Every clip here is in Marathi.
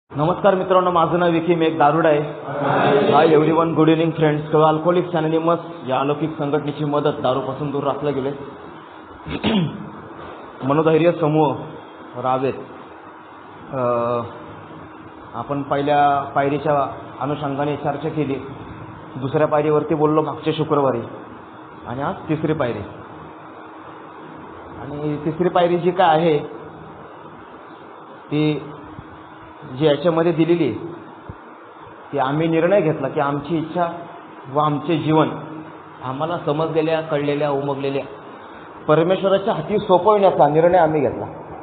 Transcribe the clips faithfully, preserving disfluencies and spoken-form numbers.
नमस्कार मित्रांनो, माझं नाव विकी, मी एक दारुड आहे. Hi everyone, good evening friends. किंवा अल्कोहोलिक्स अनोनिमस या अलौकिक संघटनेची मदत दारूपासून दूर राखलं गेले. मनोधैर्य समूह रावेत. आपण पहिल्या पायरीच्या अनुषंगाने चर्चा केली, दुसऱ्या पायरीवरती बोललो मागच्या शुक्रवारी, आणि आज तिसरी पायरी. आणि तिसरी पायरी जी काय आहे ती जी याच्यामध्ये दिलेली आहे की आम्ही निर्णय घेतला की आमची इच्छा व आमचे जीवन आम्हाला समजलेल्या, कळलेल्या, उमगलेल्या परमेश्वराच्या हाती सोपवण्याचा निर्णय आम्ही घेतला.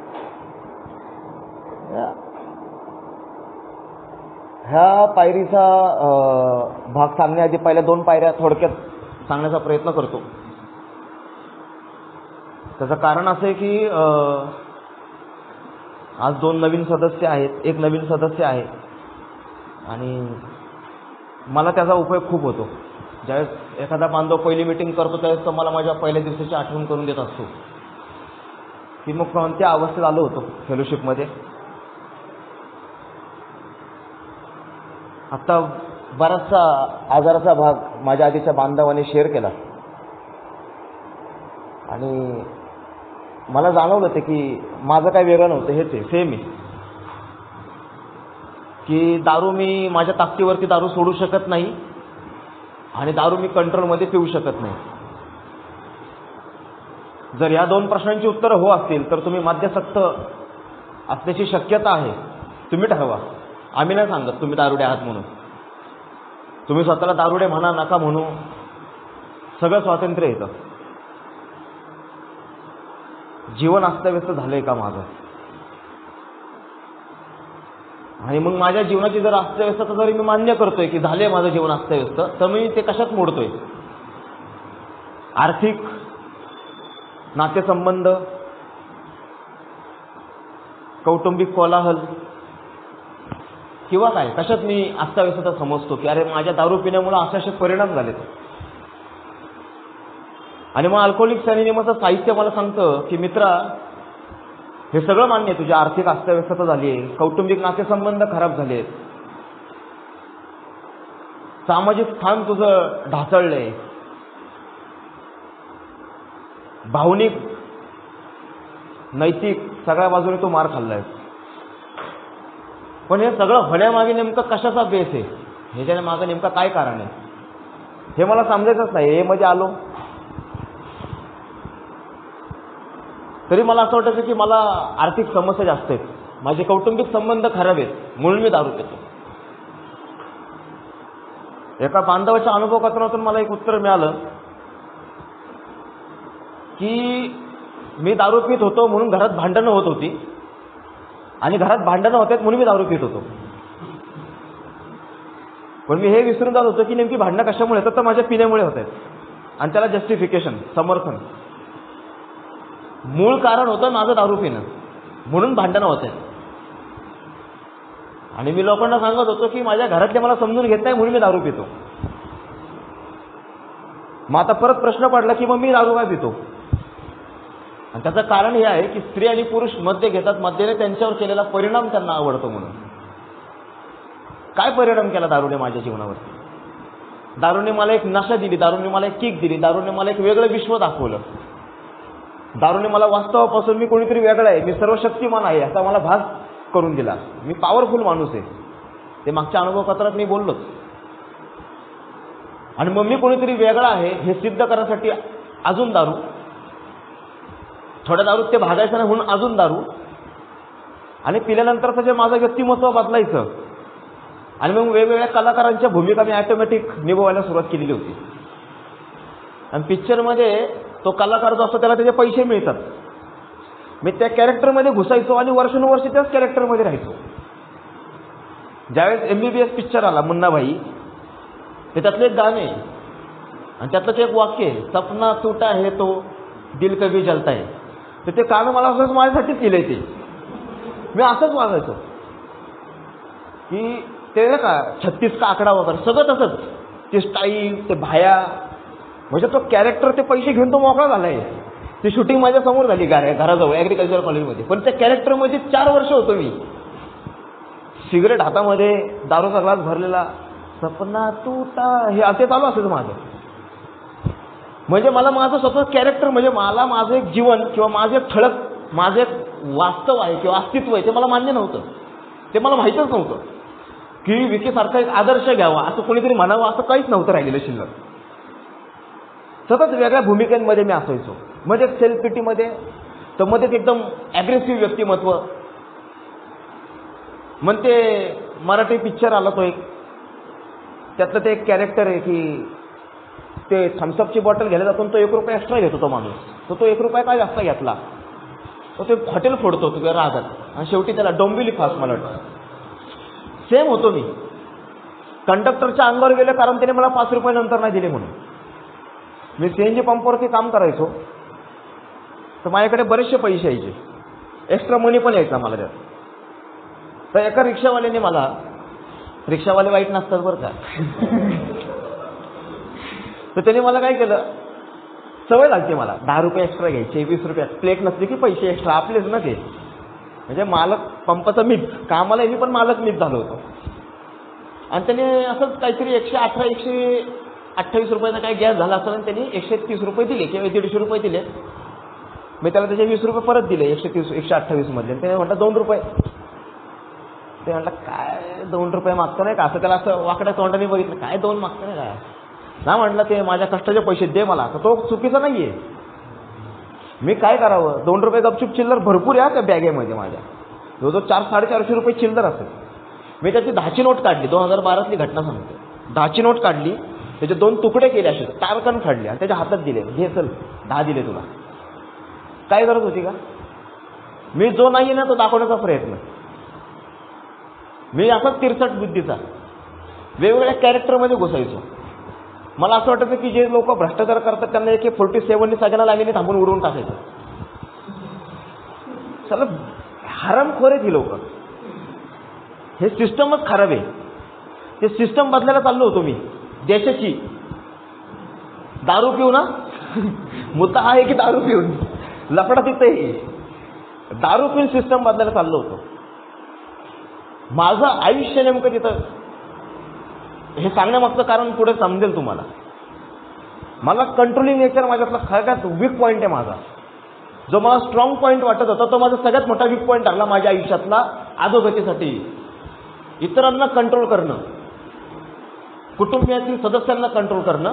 ह्या पायरीचा भाग सांगण्याआधी पहिल्या दोन पायऱ्या थोडक्यात सांगण्याचा प्रयत्न करतो. त्याचं कारण असं आहे की आज दोन नवीन सदस्य आहेत, एक नवीन सदस्य आहे, आणि मला त्याचा उपयोग खूप होतो. ज्यावेळेस एखादा बांधव पहिली मीटिंग करतो त्यावेळेस तो मला माझ्या पहिल्या दिवसाची आठवण करून देत असतो की मग कोणत्या अवस्थेत आलो होतो फेलोशिपमध्ये. आत्ता बराचसा आजाराचा भाग माझ्या आधीच्या बांधवाने शेअर केला, आणि मला जाणवलं ते की माझं काय वेगळं नव्हतं, हेच आहे, सेम आहे. की दारू मी माझ्या ताकदीवरती दारू सोडू शकत नाही, आणि दारू मी कंट्रोलमध्ये पिऊ शकत नाही. जर या दोन प्रश्नांची उत्तरं हो असतील तर तुम्ही माद्यासक्त असण्याची शक्यता आहे. तुम्ही ठरवा, आम्ही नाही सांगत तुम्ही दारुडे आहात म्हणून. तुम्ही स्वतःला दारुडे म्हणा, नका म्हणू, सगळं स्वातंत्र्य येतं. जीवन अस्तव्यस्त झालंय का माझं? आणि मग माझ्या जीवनाची जर अस्तव्यस्तता जरी मी मान्य करतोय की झाले माझं जीवन अस्तव्यस्त, तर मी ते कशात मोडतोय? आर्थिक, नातेसंबंध, कौटुंबिक कोलाहल, किंवा काय, कशात मी अस्तव्यस्तता समजतो की अरे माझ्या दारू पिण्यामुळे असे असे परिणाम झालेत. आणि मग अल्कोहोलिक्स अनोनिमसचं साहित्य मला सांगतं की मित्रा, हे सगळं मान्य आहे, तुझी आर्थिक अस्तव्यस्तता झाली आहे, कौटुंबिक नातेसंबंध खराब झालेत, सामाजिक स्थान तुझं ढासळलंय, भावनिक, नैतिक सगळ्या बाजूने तू मार खाल्लाय. पण हे सगळं होण्यामागे नेमकं कशाचा बेस आहे, ह्याच्या मागे नेमकं काय कारण आहे, हे मला समजायचंच नाही. हे मध्ये आलो तरी मला असं वाटायचं की मला आर्थिक समस्या जास्त आहेत, माझे कौटुंबिक संबंध खराब आहेत, म्हणून मी दारू पितो. एका बांधवाच्या अनुभव कथनातून मला एक उत्तर मिळालं की मी दारू पित होतो म्हणून घरात भांडणं होत होती, आणि घरात भांडणं होत आहेत म्हणून मी दारू पित होतो. पण मी हे विसरून जात होतो की नेमकी भांडणं कशामुळे येतात, तर माझ्या पिण्यामुळे होत आहेत, आणि त्याला जस्टिफिकेशन, समर्थन, मूळ कारण होतं माझं दारू पिणं, म्हणून भांडणं होत आहेत. आणि मी लोकांना सांगत होतो की माझ्या घरातले मला समजून घेत नाही म्हणून मी दारू पितो. मग आता परत प्रश्न पडला की मग मी दारू काय पितो? आणि त्याचं कारण हे आहे की स्त्री आणि पुरुष मद्य घेतात, मद्याने त्यांच्यावर केलेला परिणाम त्यांना आवडतो. म्हणून काय परिणाम केला दारूने माझ्या जीवनावरती? दारूने मला एक नशा दिली, दारूने मला एक किक दिली, दारूने मला एक वेगळं विश्व दाखवलं, दारूने मला वास्तवापासून मी कोणीतरी वेगळा आहे, मी सर्वशक्तिमान आहे असा मला भास करून दिला. मी पॉवरफुल माणूस आहे, ते मागच्या अनुभवपत्रात मी बोललोच. आणि मग मी कोणीतरी वेगळा आहे हे सिद्ध करण्यासाठी अजून दारू, थोड्या दारूत ते भागायचं नाही म्हणून अजून दारू, आणि पिल्यानंतरचं जे माझं व्यक्तिमत्व बदलायचं. आणि मग वेगवेगळ्या कलाकारांच्या भूमिका मी ऑटोमॅटिक निभवायला सुरुवात केलेली होती. आणि पिक्चरमध्ये तो कलाकार जो असतो त्याला त्याचे पैसे मिळतात, मी त्या कॅरेक्टरमध्ये घुसायचो आणि वर्षानुवर्ष त्याच कॅरेक्टरमध्ये राहायचो. ज्यावेळेस M B B S picture आला मुन्नाभाई, ते त्यातलं एक गाणे आणि त्यातलं ते एक वाक्य, सपना टूटा है तो दिल कभी जलता है, तर ते गाणं मला असंच माझ्यासाठीच केलंय. ते मी असंच वागायचो की ते नाही का छत्तीस का आकडा वगैरे सगळं तसंच, ते स्टाईल, ते भाया, म्हणजे तो कॅरेक्टर ते पैसे घेऊन तो मोकळा झालाय. ती शूटिंग माझ्या समोर झाली घराजवळ ॲग्रिकल्चर कॉलेजमध्ये, पण त्या कॅरेक्टरमध्ये चार वर्ष होतो मी. सिगरेट हातामध्ये, दारूचा ग्लास भरलेला, सपना तुटा, हे असे चालू असायचं माझं. म्हणजे मला माझं स्वतः कॅरेक्टर, म्हणजे मला माझं एक जीवन किंवा माझं एक ठळक, माझं एक वास्तव आहे किंवा अस्तित्व आहे ते मला मान्य नव्हतं. ते मला माहीतच नव्हतं की विखेसारखा एक आदर्श घ्यावा, असं कोणीतरी म्हणावं, असं काहीच नव्हतं राहिलेलं शिल्लक. सतत वेगळ्या भूमिकांमध्ये मी असायचो. मध्ये सेल्फ पिटीमध्ये, तर मध्ये एकदम ॲग्रेसिव्ह व्यक्तिमत्व. मग ते मराठी पिक्चर आला तो एक, त्यातलं ते एक कॅरेक्टर आहे की ते थम्सअपची बॉटल घ्यायला जातो, तो एक रुपया एक्स्ट्रा घेतो तो माणूस. तर तो एक रुपया काय जास्त घेतला, तो ते हॉटेल फोडतो तुझ्या रागात, आणि शेवटी त्याला डोंबिवली फास मला वाटतं. सेम होतो मी. कंडक्टरच्या अंगावर गेले कारण त्याने मला पाच रुपये नंतर नाही दिले म्हणून. मी सीएनजी पंपावरती काम करायचो, तर माझ्याकडे बरेचसे पैसे यायचे, एक्स्ट्रा मनी पण यायचा मला त्यात. तर एका रिक्षावाल्याने मला, रिक्षावाले वाईट नसतात बरं का, तर त्याने मला काय केलं, सवय लागते मला दहा रुपये एक्स्ट्रा घ्यायचे, वीस रुपये, प्लेट नसले की पैसे एक्स्ट्रा आपलेच ना ते. म्हणजे मालक पंपाचा मीच, कामाला मी पण मालक मीच झालो होतो. आणि त्याने असंच काहीतरी एकशे अठरा एकशे अठ्ठावीस रुपयाचा काय गॅस झाला असं, आणि त्यांनी एकशे तीस रुपये दिले किंवा दीडशे रुपये दिले. मी त्याला त्याचे वीस रुपये परत दिले एकशे तीस एकशे अठ्ठावीस मधले. त्याने म्हटलं दोन रुपये. ते म्हटलं काय दोन रुपये मागतो नाही का, असं त्याला असं वाकड्या तोंडाने बघितलं, काय दोन मागतो नाही काय ना. म्हटलं ते माझ्या कष्टाचे पैसे दे मला. तर तो चुकीचा नाहीये. मी काय करावं, दोन रुपये गपचूप चिल्लर भरपूर आहे त्या बॅगेमध्ये माझ्या, जवळजवळ चार साडेचारशे रुपये चिल्लर असेल. मी त्याची दहाची नोट काढली, दोन हजार बारातली घटना सांगतो. दहाची नोट काढली, त्याचे दोन तुकडे केले असे तारकन काढले आणि त्याच्या हातात दिले, घे चल दहा दिले तुला. काय गरज होती का? मी जो नाही ना तो दाखवण्याचा प्रयत्न. मी असाच तिरसट बुद्धीचा वेगवेगळ्या कॅरेक्टरमध्ये घुसायचो. मला असं वाटायचं की जे लोक भ्रष्टाचार करतात त्यांना एक फोर्टी सेव्हननी सगळ्यांना लागेने थांबून उडवून टाकायचं. चला हरामखोर आहेत ही लोक. हे सिस्टमच खराब आहे. ते सिस्टम बदलायला चाललो होतो मी देशाची. दारू पिऊ ना मुद्दा आहे की दारू पिऊन लफडा तिथे दारू पिऊन सिस्टम बदलायला चाललो होतो. माझं आयुष्य नेमकं तिथं हे सांगण्यामागचं कारण पुढे समजेल तुम्हाला. मला कंट्रोलिंग नेचर माझ्यातला सगळ्यात वीक पॉईंट आहे माझा. जो मला स्ट्रॉंग पॉईंट वाटत होता तो माझा सगळ्यात मोठा वीक पॉईंट ठरला माझ्या आयुष्यातला अधोगतीसाठी. इतरांना कंट्रोल करणं, कुटुंबियातील सदस्यांना कंट्रोल करणं,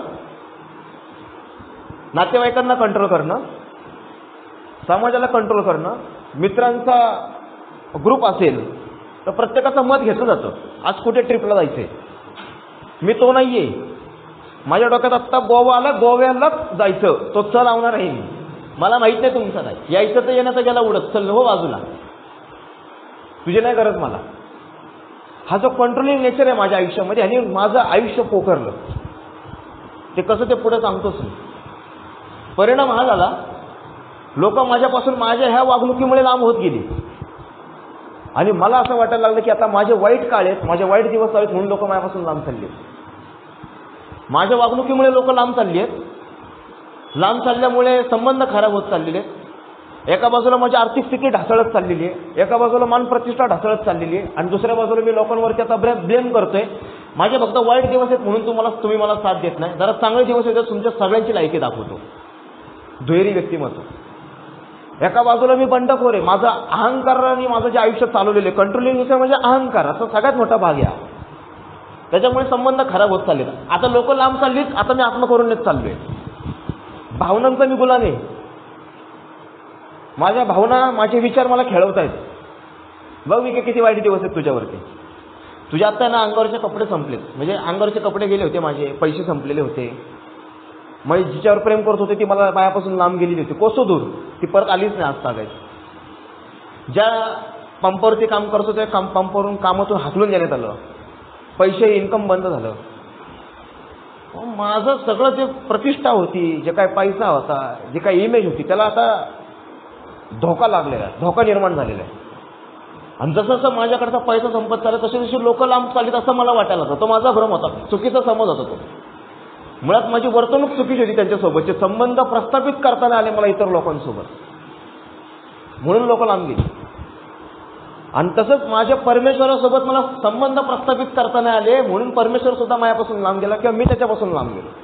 नातेवाईकांना कंट्रोल करणं, समाजाला कंट्रोल करणं. मित्रांचा ग्रुप असेल तर प्रत्येकाचं मत घेतलं जातं. आज कुठे ट्रिपला जायचंय, मी तो नाहीये. माझ्या डोक्यात आत्ता गोवा आला, गोव्यालाच जायचं, तो चल लावणार आहे मी. मला माहित नाही तुमचं नाही यायचं तर येण्याचं गेला उडत, चल हो बाजूला, तुझी नाही गरज मला. हा जो कंट्रोलिंग नेचर आहे माझ्या आयुष्यामध्ये आणि माझं आयुष्य पोखरलं. ते कसं ते पुढे सांगतोच मी. परिणाम हा झाला, लोक माझ्यापासून माझ्या ह्या वागणुकीमुळे लांब होत गेली. आणि मला असं वाटायला लागलं की आता माझे वाईट काळ आहेत, माझे वाईट दिवस आहेत म्हणून लोक माझ्यापासून लांब चालले आहेत. माझ्या वागणुकीमुळे लोक लांब चालली आहेत. लांब चालल्यामुळे संबंध खराब होत चाललेले आहेत. एका बाजूला माझी आर्थिक स्थिती ढासळत चाललेली आहे, एका बाजूला मान प्रतिष्ठा ढासळत चाललेली आहे, आणि दुसऱ्या बाजूला मी लोकांवरती आता ब्लेम करतोय. माझे फक्त वाईट दिवस आहेत म्हणून तुम्हाला तुम्ही मला साथ देत नाही. जरा चांगले दिवस येतात तुमच्या सगळ्यांची लायकी दाखवतो. दुहेरी व्यक्तिमत्व. एका बाजूला मी बंडखोर आहे, माझा अहंकाराने माझं जे आयुष्य चालवलेलं आहे, कंट्रोलिंग नेचर म्हणजे अहंकार, असा सगळ्यात मोठा भाग आहे. त्याच्यामुळे संबंध खराब होत चालले. आता लोक लांब चाललीत, आता मी आत्म करून नेत चाललोय. भावनांचा मी गुलाम आहे. माझ्या भावना, माझे विचार मला खेळवतायत. बघ मी किती वाईट दिवस आहेत तुझ्यावरती. तुझ्या आता ना अंगावरचे कपडे संपलेत, म्हणजे अंगावरचे कपडे गेले होते माझे, पैसे संपलेले होते. मग जिच्यावर प्रेम करत होते ती मला मायापासून लांब गेलेली होती, कोसो दूर, ती परत आलीच नाही आज तागायची. ज्या पंपावरती काम करत होते काम पंपावरून कामातून हाकलून देण्यात आलं, पैसे इन्कम बंद झालं. माझं सगळं जे प्रतिष्ठा होती, जे काय पैसा होता, जे काय इमेज होती, त्याला आता धोका लागलेला आहे, धोका निर्माण झालेला आहे. आणि जसं जसं माझ्याकडचा पैसा संपत चालला तसे जसे लोक लांब चाललीत असं मला वाटायला होतं. तो माझा भ्रम होता, चुकीचा समज होता तो. मुळात माझी वर्तणूक चुकीची होती त्यांच्यासोबतचे संबंध प्रस्थापित करताना आले मला इतर लोकांसोबत, म्हणून लोक लांब गेली. आणि तसंच माझ्या परमेश्वरासोबत मला संबंध प्रस्थापित करता नाही आले, म्हणून परमेश्वर सुद्धा माझ्यापासून लांब गेला किंवा मी त्याच्यापासून लांब गेलो.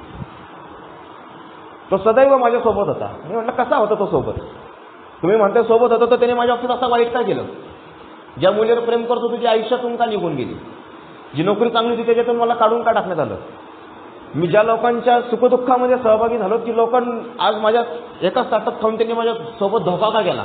तो सदैव माझ्यासोबत होता. मी म्हटलं कसा होता तो सोबत? तुम्ही म्हणता सोबत होता, तर त्याने माझ्या बाबतीत असा वाईट काय केलं? ज्या मुलीवर प्रेम करतो तुझी आयुष्यातून का निघून गेली? जी नोकरी चांगली होती त्याच्यातून मला काढून का टाकण्यात आलं? मी ज्या लोकांच्या सुखदुःखामध्ये सहभागी झालो की लोक आज माझ्या एकाच ताटात खाऊन त्यांनी माझ्या सोबत धोका का गेला?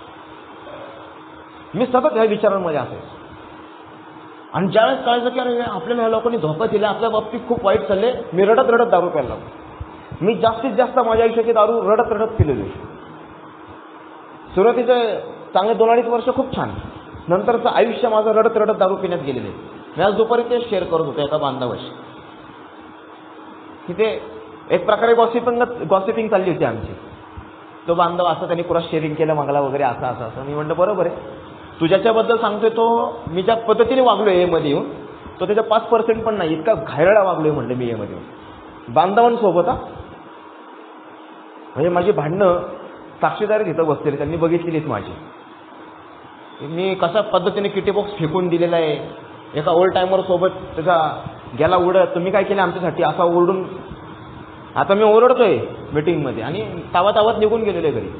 मी सतत ह्या विचारांमध्ये असायचो. आणि ज्यावेळेस कळायचं की अरे आपल्याला ह्या लोकांनी धोका दिला, आपल्या बाबतीत खूप वाईट चालले, मी रडत रडत दारू प्यायला लागलो. मी जास्तीत जास्त माझ्या आयुष्याची दारू रडत रडत पिलेली. सुरुवातीचे चांगले दोन अडीच वर्ष खूप छान, नंतरचं आयुष्य माझं रडत रडत दारू पिण्यात गेलेले. मी आज दुपारी ते शेअर करत होतो एका बांधवाशी, की ते एक प्रकारे गॉसिपिंग गॉसिपिंग चालली होती आमची. तो बांधव असं त्यांनी पुरा शेअरिंग केलं मागला वगैरे, असं असं असं. मी म्हटलं बरोबर आहे, तू ज्याच्याबद्दल सांगतोय तो मी ज्या पद्धतीने वागलोय ए मध्ये येऊन, तो त्याच्या पाच पर्सेंट पण नाही, इतका घायरडा वागलोय म्हटलं मी ए मध्ये येऊन बांधवांसोबत. हा म्हणजे माझी भांडणं साक्षीदारी तिथं बसलेली, त्यांनी बघितलेलीच माझी. मी कशा पद्धतीने किटी बॉक्स फेकून दिलेला आहे, एका ओल्ड टायमर सोबत त्याचा गेला उडत, तुम्ही काय केलं आमच्यासाठी असा ओरडून. आता मी ओरडतोय मीटिंगमध्ये आणि तावा तावात निघून गेलेले घरी.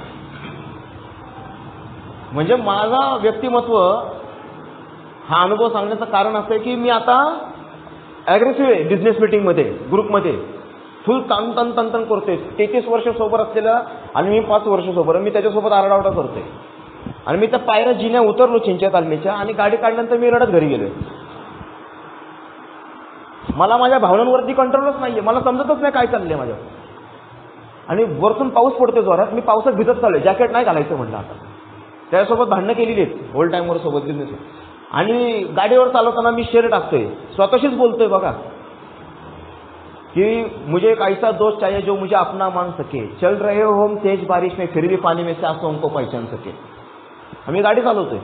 म्हणजे माझा व्यक्तिमत्व हा अनुभव सांगण्याचं कारण असं आहे की मी आता ॲग्रेसिव्ह आहे बिझनेस मीटिंगमध्ये, ग्रुपमध्ये फुल ताण ताण ताण ताण करतोय. तेहतीस वर्ष सोबत असलेला आणि मी पाच वर्ष सोबत, मी त्याच्यासोबत आरडाओरडा करतोय. आणि मी त्या पायऱ्या जिन्या उतरलो चिंच्या तालमीच्या आणि गाडी काढल्यानंतर मी रडत घरी गेलोय. मला माझ्या भावनांवरती कंट्रोलच नाहीये, मला समजतच नाही काय चाललंय माझ्या. आणि वरतून पाऊस पडतोय जोरात, मी पावसात भिजत चाललोय, जॅकेट नाही घालायचं म्हटलं. आता त्याच्यासोबत भांडणं केलेली आहेत ओल्ड टाईमवर सोबत बिझनेस. आणि गाडीवर चालवताना मी शेअर टाकतोय, स्वतःशीच बोलतोय बघा कि मुझे एक ऐसा दोस्त चाहिए जो मुझे अपना मान सके, चल रहे हो हम तेज बारिश में फिर भी पानी में से आंसुओं को पहचान सके. आम्ही गाडी चालवतोय,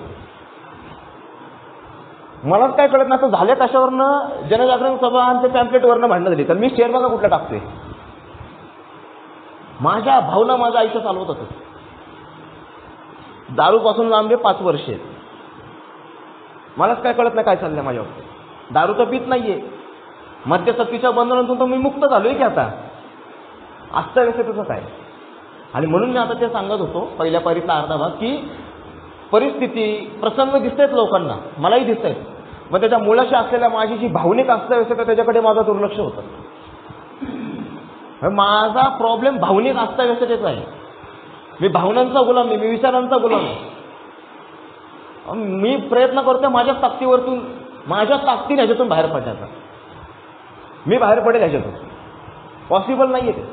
मलाच काय कळत नाही. आता झाल्या कशावरनं जनजागरण सभा आणि ते पॅम्पलेटवरनं भांडणं झाली, तर मी शेअर बघा कुठला टाकतोय. माझ्या भावना माझं आयुष्य चालवत होतं. दारूपासून लांबे पाच वर्ष आहेत, मलाच काय कळत नाही काय चाललंय माझ्यावर. दारू तर पित नाहीये, मद्यसक्तीच्या बंधनातून तर मी मुक्त झालोय की आता. अस्ताव्यस्तच काय. आणि म्हणून मी आता ते सांगत होतो पहिल्या पारीतला अर्धा भाग की परिस्थिती प्रसंग दिसतायत लोकांना, मलाही दिसत आहेत, मग त्याच्या मुळाशी असलेल्या माझी जी भावनिक अस्ताव्यस्तता त्याच्याकडे माझं दुर्लक्ष होतं. माझा प्रॉब्लेम भावनिक अस्ताव्यस्ततेचा आहे. मी भावनांचा गुलाम नाही, मी विचारांचा गुलाम आहे. मी प्रयत्न करतोय माझ्या ताकदीवरतून, माझ्या ताकदीने ह्याच्यातून बाहेर पडण्याचा. मी बाहेर पडेल ह्याच्यातून, पॉसिबल नाहीये ते.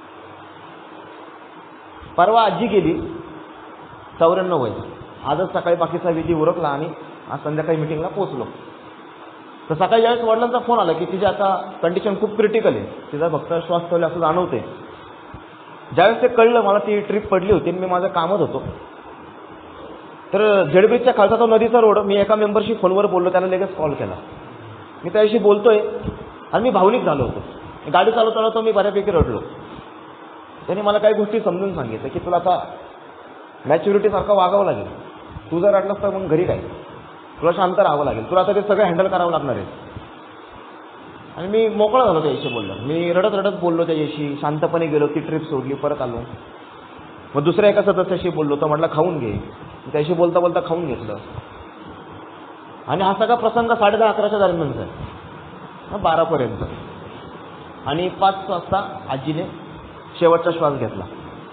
परवा आजी गेली चौऱ्याण्णव वय, आजच सकाळी बाकीचा विधी उरकला आणि आज संध्याकाळी मिटिंगला पोहोचलो. तर सकाळी ज्यावेळेस वडिलांचा फोन आला की तिची आता कंडिशन खूप क्रिटिकल आहे, तिचा फक्त श्वास ठेवला असं जाणवते. ज्यावेळेस ते कळलं मला, ती ट्रिप पडली होती आणि मी माझं कामच होतो. तर झेडब्रिजच्या खालचा तो नदीचा रोड, मी एका मेंबरशी फोनवर बोललो, त्याला लगेच कॉल केला. मी त्याच्याशी बोलतोय आणि मी भावनिक झालो होतो. गाडी चालवत चालवतो मी बऱ्यापैकी रडलो. त्याने मला काही गोष्टी समजून सांगितलं की तुला आता मॅच्युरिटीसारखं वागावं लागेल, तू जर रडलास तर मग घरी काय, तुला शांत राहावं लागेल, तुला आता ते सगळं हँडल करावं लागणार आहे. आणि मी मोकळा झालो त्याच्याशी बोललो. मी रडत रडत बोललो त्याच्याशी, शांतपणे गेलो, ती ट्रिप सोडली, परत आलो. मग दुसऱ्या एका सदस्याशी बोललो, तर म्हटलं खाऊन घे. त्याशी बोलता बोलता खाऊन घेतलं. आणि हा सगळा प्रसंग साडे दहा अकराच्या दरम्यानचा आहे, बारापर्यंत. आणि पाच वाजता आजीने शेवटचा श्वास घेतला.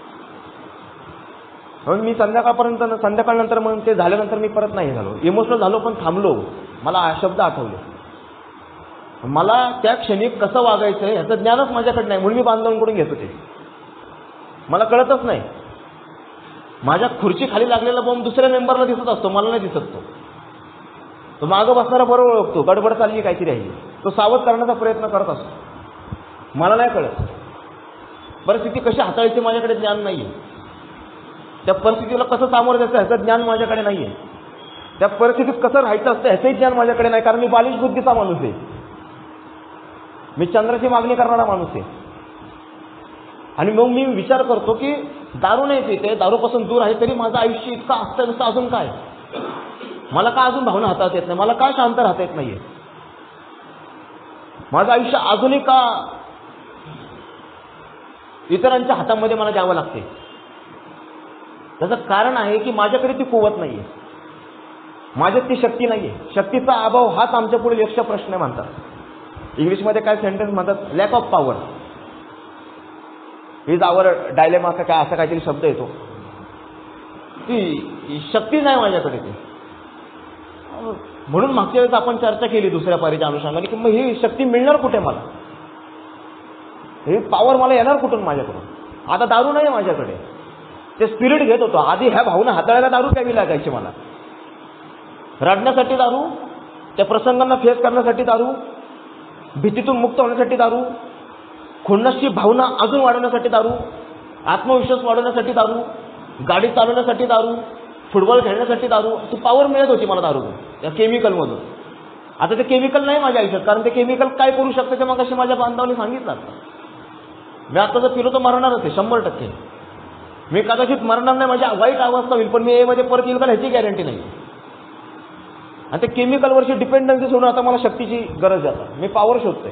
म्हणून मी संध्याकाळपर्यंत संध्याकाळनंतर मग ते झाल्यानंतर मी परत नाही झालो, इमोशनल झालो, पण थांबलो. मला शब्द आठवले. मला त्या क्षणी कसं वागायचं ह्याचं ज्ञानच माझ्याकडे नाही, म्हणून मी बांधवांकडून घेत होते. मला कळतच नाही. माझ्या खुर्ची खाली लागलेला बॉम्ब दुसऱ्या मेंबरला दिसत असतो, मला नाही दिसत. तो तो मागं बसणारा बरोबर ओळखतो, गडबड चालली काहीतरी आहे, तो सावध करण्याचा प्रयत्न करत असतो. मला नाही कळत. परिस्थिती कशी हाताळायची माझ्याकडे ज्ञान नाहीये. त्या परिस्थितीला कसं सामोरं जायचं ह्याचं ज्ञान माझ्याकडे नाहीये. त्या परिस्थितीत कसं राहायचं असतं ह्याचंही ज्ञान माझ्याकडे नाही, कारण मी बालिश बुद्धीचा माणूस आहे. मी चंद्राची मागणी करणारा माणूस आहे. आणि मग मी विचार करतो की दारू नाही पिते, दारूपासून दूर आहे, तरी माझं आयुष्य इतकं अस्ताव्यस्त अजून काय. मला का अजून भावना हाताळता येत नाही, मला का शांत राहता येत नाहीये, माझं आयुष्य अजूनही का इतरांच्या हातामध्ये मला द्यावं लागते. त्याचं कारण आहे की माझ्याकडे ती कुवत नाहीये, माझ्यात ती शक्ती नाहीये. शक्तीचा अभाव हाच आमच्या पुढे यक्ष प्रश्न म्हणतात. इंग्लिशमध्ये काय सेंटेन्स म्हणतात, lack of power is our dilemma, असा काय असा काहीतरी शब्द येतो. ती शक्ती नाही माझ्याकडे ती. म्हणून मागच्या वेळेस आपण चर्चा केली दुसऱ्या पारीच्या अनुषंगाने की मग ही शक्ती मिळणार कुठे मला, ही पॉवर मला येणार कुठून माझ्याकडून. आता दारू नाही माझ्याकडे, ते स्पिरिट घेत होतो. आधी ह्या भावना हाताळायला दारू प्यावी लागायची मला, रडण्यासाठी दारू, त्या प्रसंगांना फेस करण्यासाठी दारू, भीतीतून मुक्त होण्यासाठी दारू, खुन्नसची भावना अजून वाढवण्यासाठी दारू, आत्मविश्वास वाढवण्यासाठी दारू, गाडी चालवण्यासाठी दारू, फुटबॉल खेळण्यासाठी दारू. ती पॉवर मिळत होती मला दारू त्या केमिकलमधून. आता ते केमिकल नाही माझ्या आयुष्यात, कारण ते केमिकल काय करू शकतं ते मग अशी माझ्या बांधवांनी सांगितलं. मी आता जर पिलो तर मरणारच आहे शंभर टक्के. मी कदाचित मरणार नाही, माझी वाईट अवस्था होईल, पण मी एमध्ये परत येईल का ह्याची गॅरंटी नाही. आणि ते केमिकलवरची डिपेंडन्सी सोडून आता मला शक्तीची गरज आहे. आता मी पॉवर शोधतोय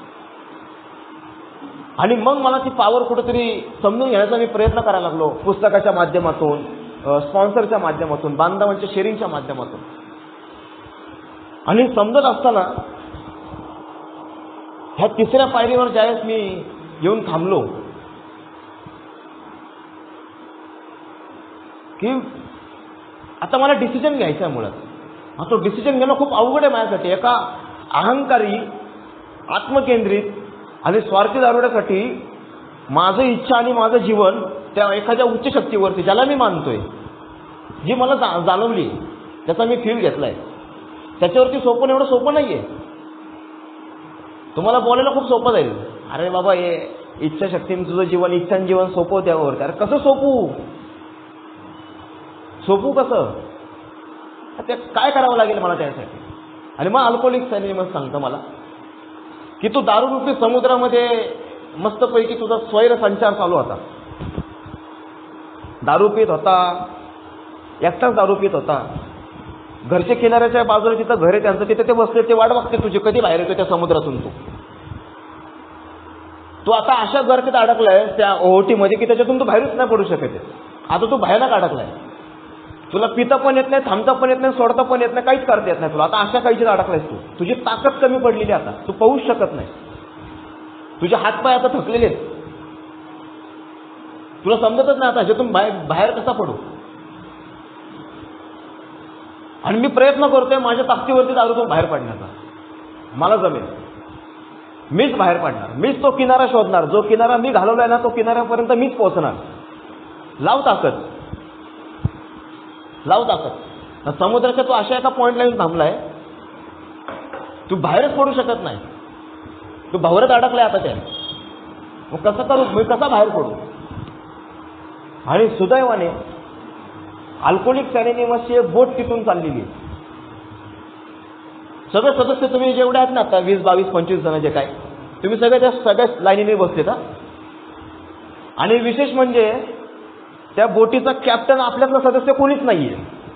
आणि मग मला ती पॉवर कुठेतरी समजून घेण्याचा मी प्रयत्न करायला लागलो, पुस्तकाच्या माध्यमातून, स्पॉन्सरच्या माध्यमातून, बांधवांच्या शेअरिंगच्या माध्यमातून. आणि समजत असताना ह्या तिसऱ्या पायरीवर ज्यावेळेस मी येऊन थांबलो की आता मला डिसिजन घ्यायचा आहे मुळात. हा तो डिसिजन घेणं खूप अवघड आहे माझ्यासाठी. एका अहंकारी, आत्मकेंद्रित आणि स्वार्थी दारुड्यासाठी माझं इच्छा आणि माझं जीवन त्या एखाद्या उच्च शक्तीवरती, ज्याला मी मानतोय, जी मला जा जाणवली, त्याचा मी फील घेतलाय, त्याच्यावरती सोपं एवढं सोपं नाहीये. तुम्हाला बोलायला खूप सोपं जाईल, अरे बाबा हे इच्छाशक्तीने तुझं जीवन, इच्छान जीवन सोपं त्यावरती. अरे कसं सोपू सोपू कसं, ते काय करावं लागेल मला त्यासाठी. आणि मग अल्कोहोलिक्स अनोनिमस सांगतं मला की तू दारूरूपी समुद्रामध्ये मस्तपैकी तुझा स्वैर संचार चालू होता. दारू पित होता, एकटाच दारू पित होता. घरच्या किनाऱ्याच्या बाजूला तिथं घर आहे त्यांचं, तिथे ते बसले, ते वाट बघते तुझी, कधी बाहेर येतो त्या समुद्रातून. तू तू आता अशा गर्दीत अडकलाय त्या ओहोटीमध्ये की त्याच्यातून तू बाहेरच नाही पडू शकत. आता तू भयानक अडकलाय, तुला पिता पण येत नाही, थांबता पण येत नाही, सोडता पण येत नाही, काहीच करता येत नाही तुला. आता अशा काहीच अडकलायस तू, तुझी ताकद कमी पडलेली, आता तू पाहूच शकत नाही, तुझे हातपाय आता थकलेले आहेत, तुला समजतच नाही आता ह्याच्यातून बाहेर बाहेर कसा पडू. आणि मी प्रयत्न करतोय माझ्या ताकदीवरती दारूतून बाहेर पडण्याचा. मला जमेल, मीच बाहेर पडणार, मीच तो किनारा शोधणार, जो किनारा मी घालवलाय ना तो किनाऱ्यापर्यंत मीच पोहोचणार. लाव ताकद, लाव ताकद. समुद्राच्या तो अशा एका पॉईंटला येऊन थांबलाय, तू बाहेरच पडू शकत नाही, तू भावरत अडकलाय आता त्या. मग कसं करू मी, कसा बाहेर पडू. आणि सुदैवाने अल्कोहोलिक्स अनोनिमसची एक बोट तिथून चाललेली. सगळे सदस्य तुम्ही जेवढे आहेत ना आता, वीस बावीस पंचवीस जण जे काय, तुम्ही सगळे त्या सगळ्याच लाईनीने बसलेत. आणि विशेष म्हणजे त्या बोटीचा कॅप्टन आपल्यातला सदस्य कोणीच नाहीये.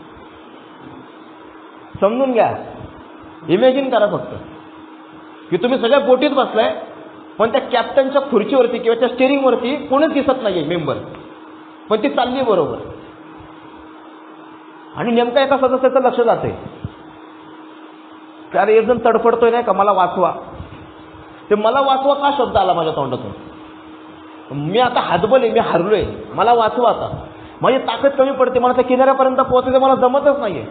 समजून घ्या, इमॅजिन करा फक्त की तुम्ही सगळ्या बोटीत बसलाय, पण त्या कॅप्टनच्या खुर्चीवरती किंवा त्या स्टेरिंगवरती कोणीच दिसत नाहीये मेंबर, पण ती चालली बरोबर. आणि नेमका एका सदस्याचं लक्ष जाते, अरे एक जण तडफडतोय नाही का, मला वाचवा. ते मला वाचवा का शब्द आला माझ्या तोंडातून. मी आता हातबल आहे, मी हरलोय, मला वाचवा. आता माझी ताकद कमी पडते, मला त्या किनाऱ्यापर्यंत पोहोचायचं मला जमतच नाहीये.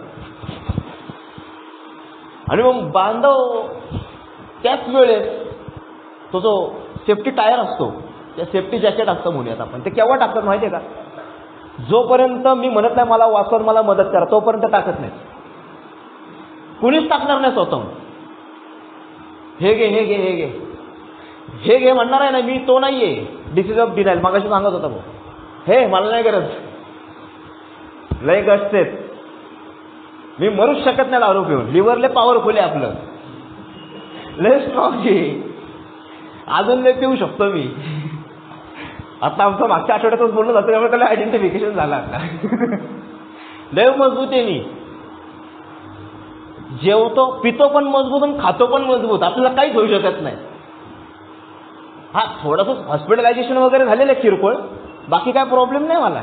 आणि मग बांधव त्याच वेळेस तो जो सेफ्टी टायर असतो, त्या सेफ्टी जॅकेट असतं म्हणूयात आपण, ते केव्हा टाकतात माहिती आहे का, जोपर्यंत मी म्हणत नाही मला वाचवा मला मदत करा तोपर्यंत टाकत नाही. कुणीच टाकणार नाही स्वतःहून. हे घे हे घे हे घे हे घे म्हणणार आहे ना मी, तो नाहीये. डिसीज ऑफ डिनायल मागाशी सांगत होता भाऊ, हे मला नाही गरज, लय गष्ट, मी मरूच शकत नाही दारू पिऊन, लिव्हर लय पॉवरफुल आहे आपलं, लय स्ट्रॉंग आहे, अजून लय पिऊ शकतो मी. आता आमचं मागच्या आठवड्यातच बोलणं जातं, त्यामुळे त्याला आयडेंटिफिकेशन झालं आता. लय मजबूत आहे मी. जेवतो पितो पण मजबूत आणि खातो पण मजबूत, आपल्याला काहीच होऊ शकत नाही. हा थोडंसं हॉस्पिटलायझेशन वगैरे झालेलं आहे किरकोळ, बाकी काय प्रॉब्लेम नाही मला.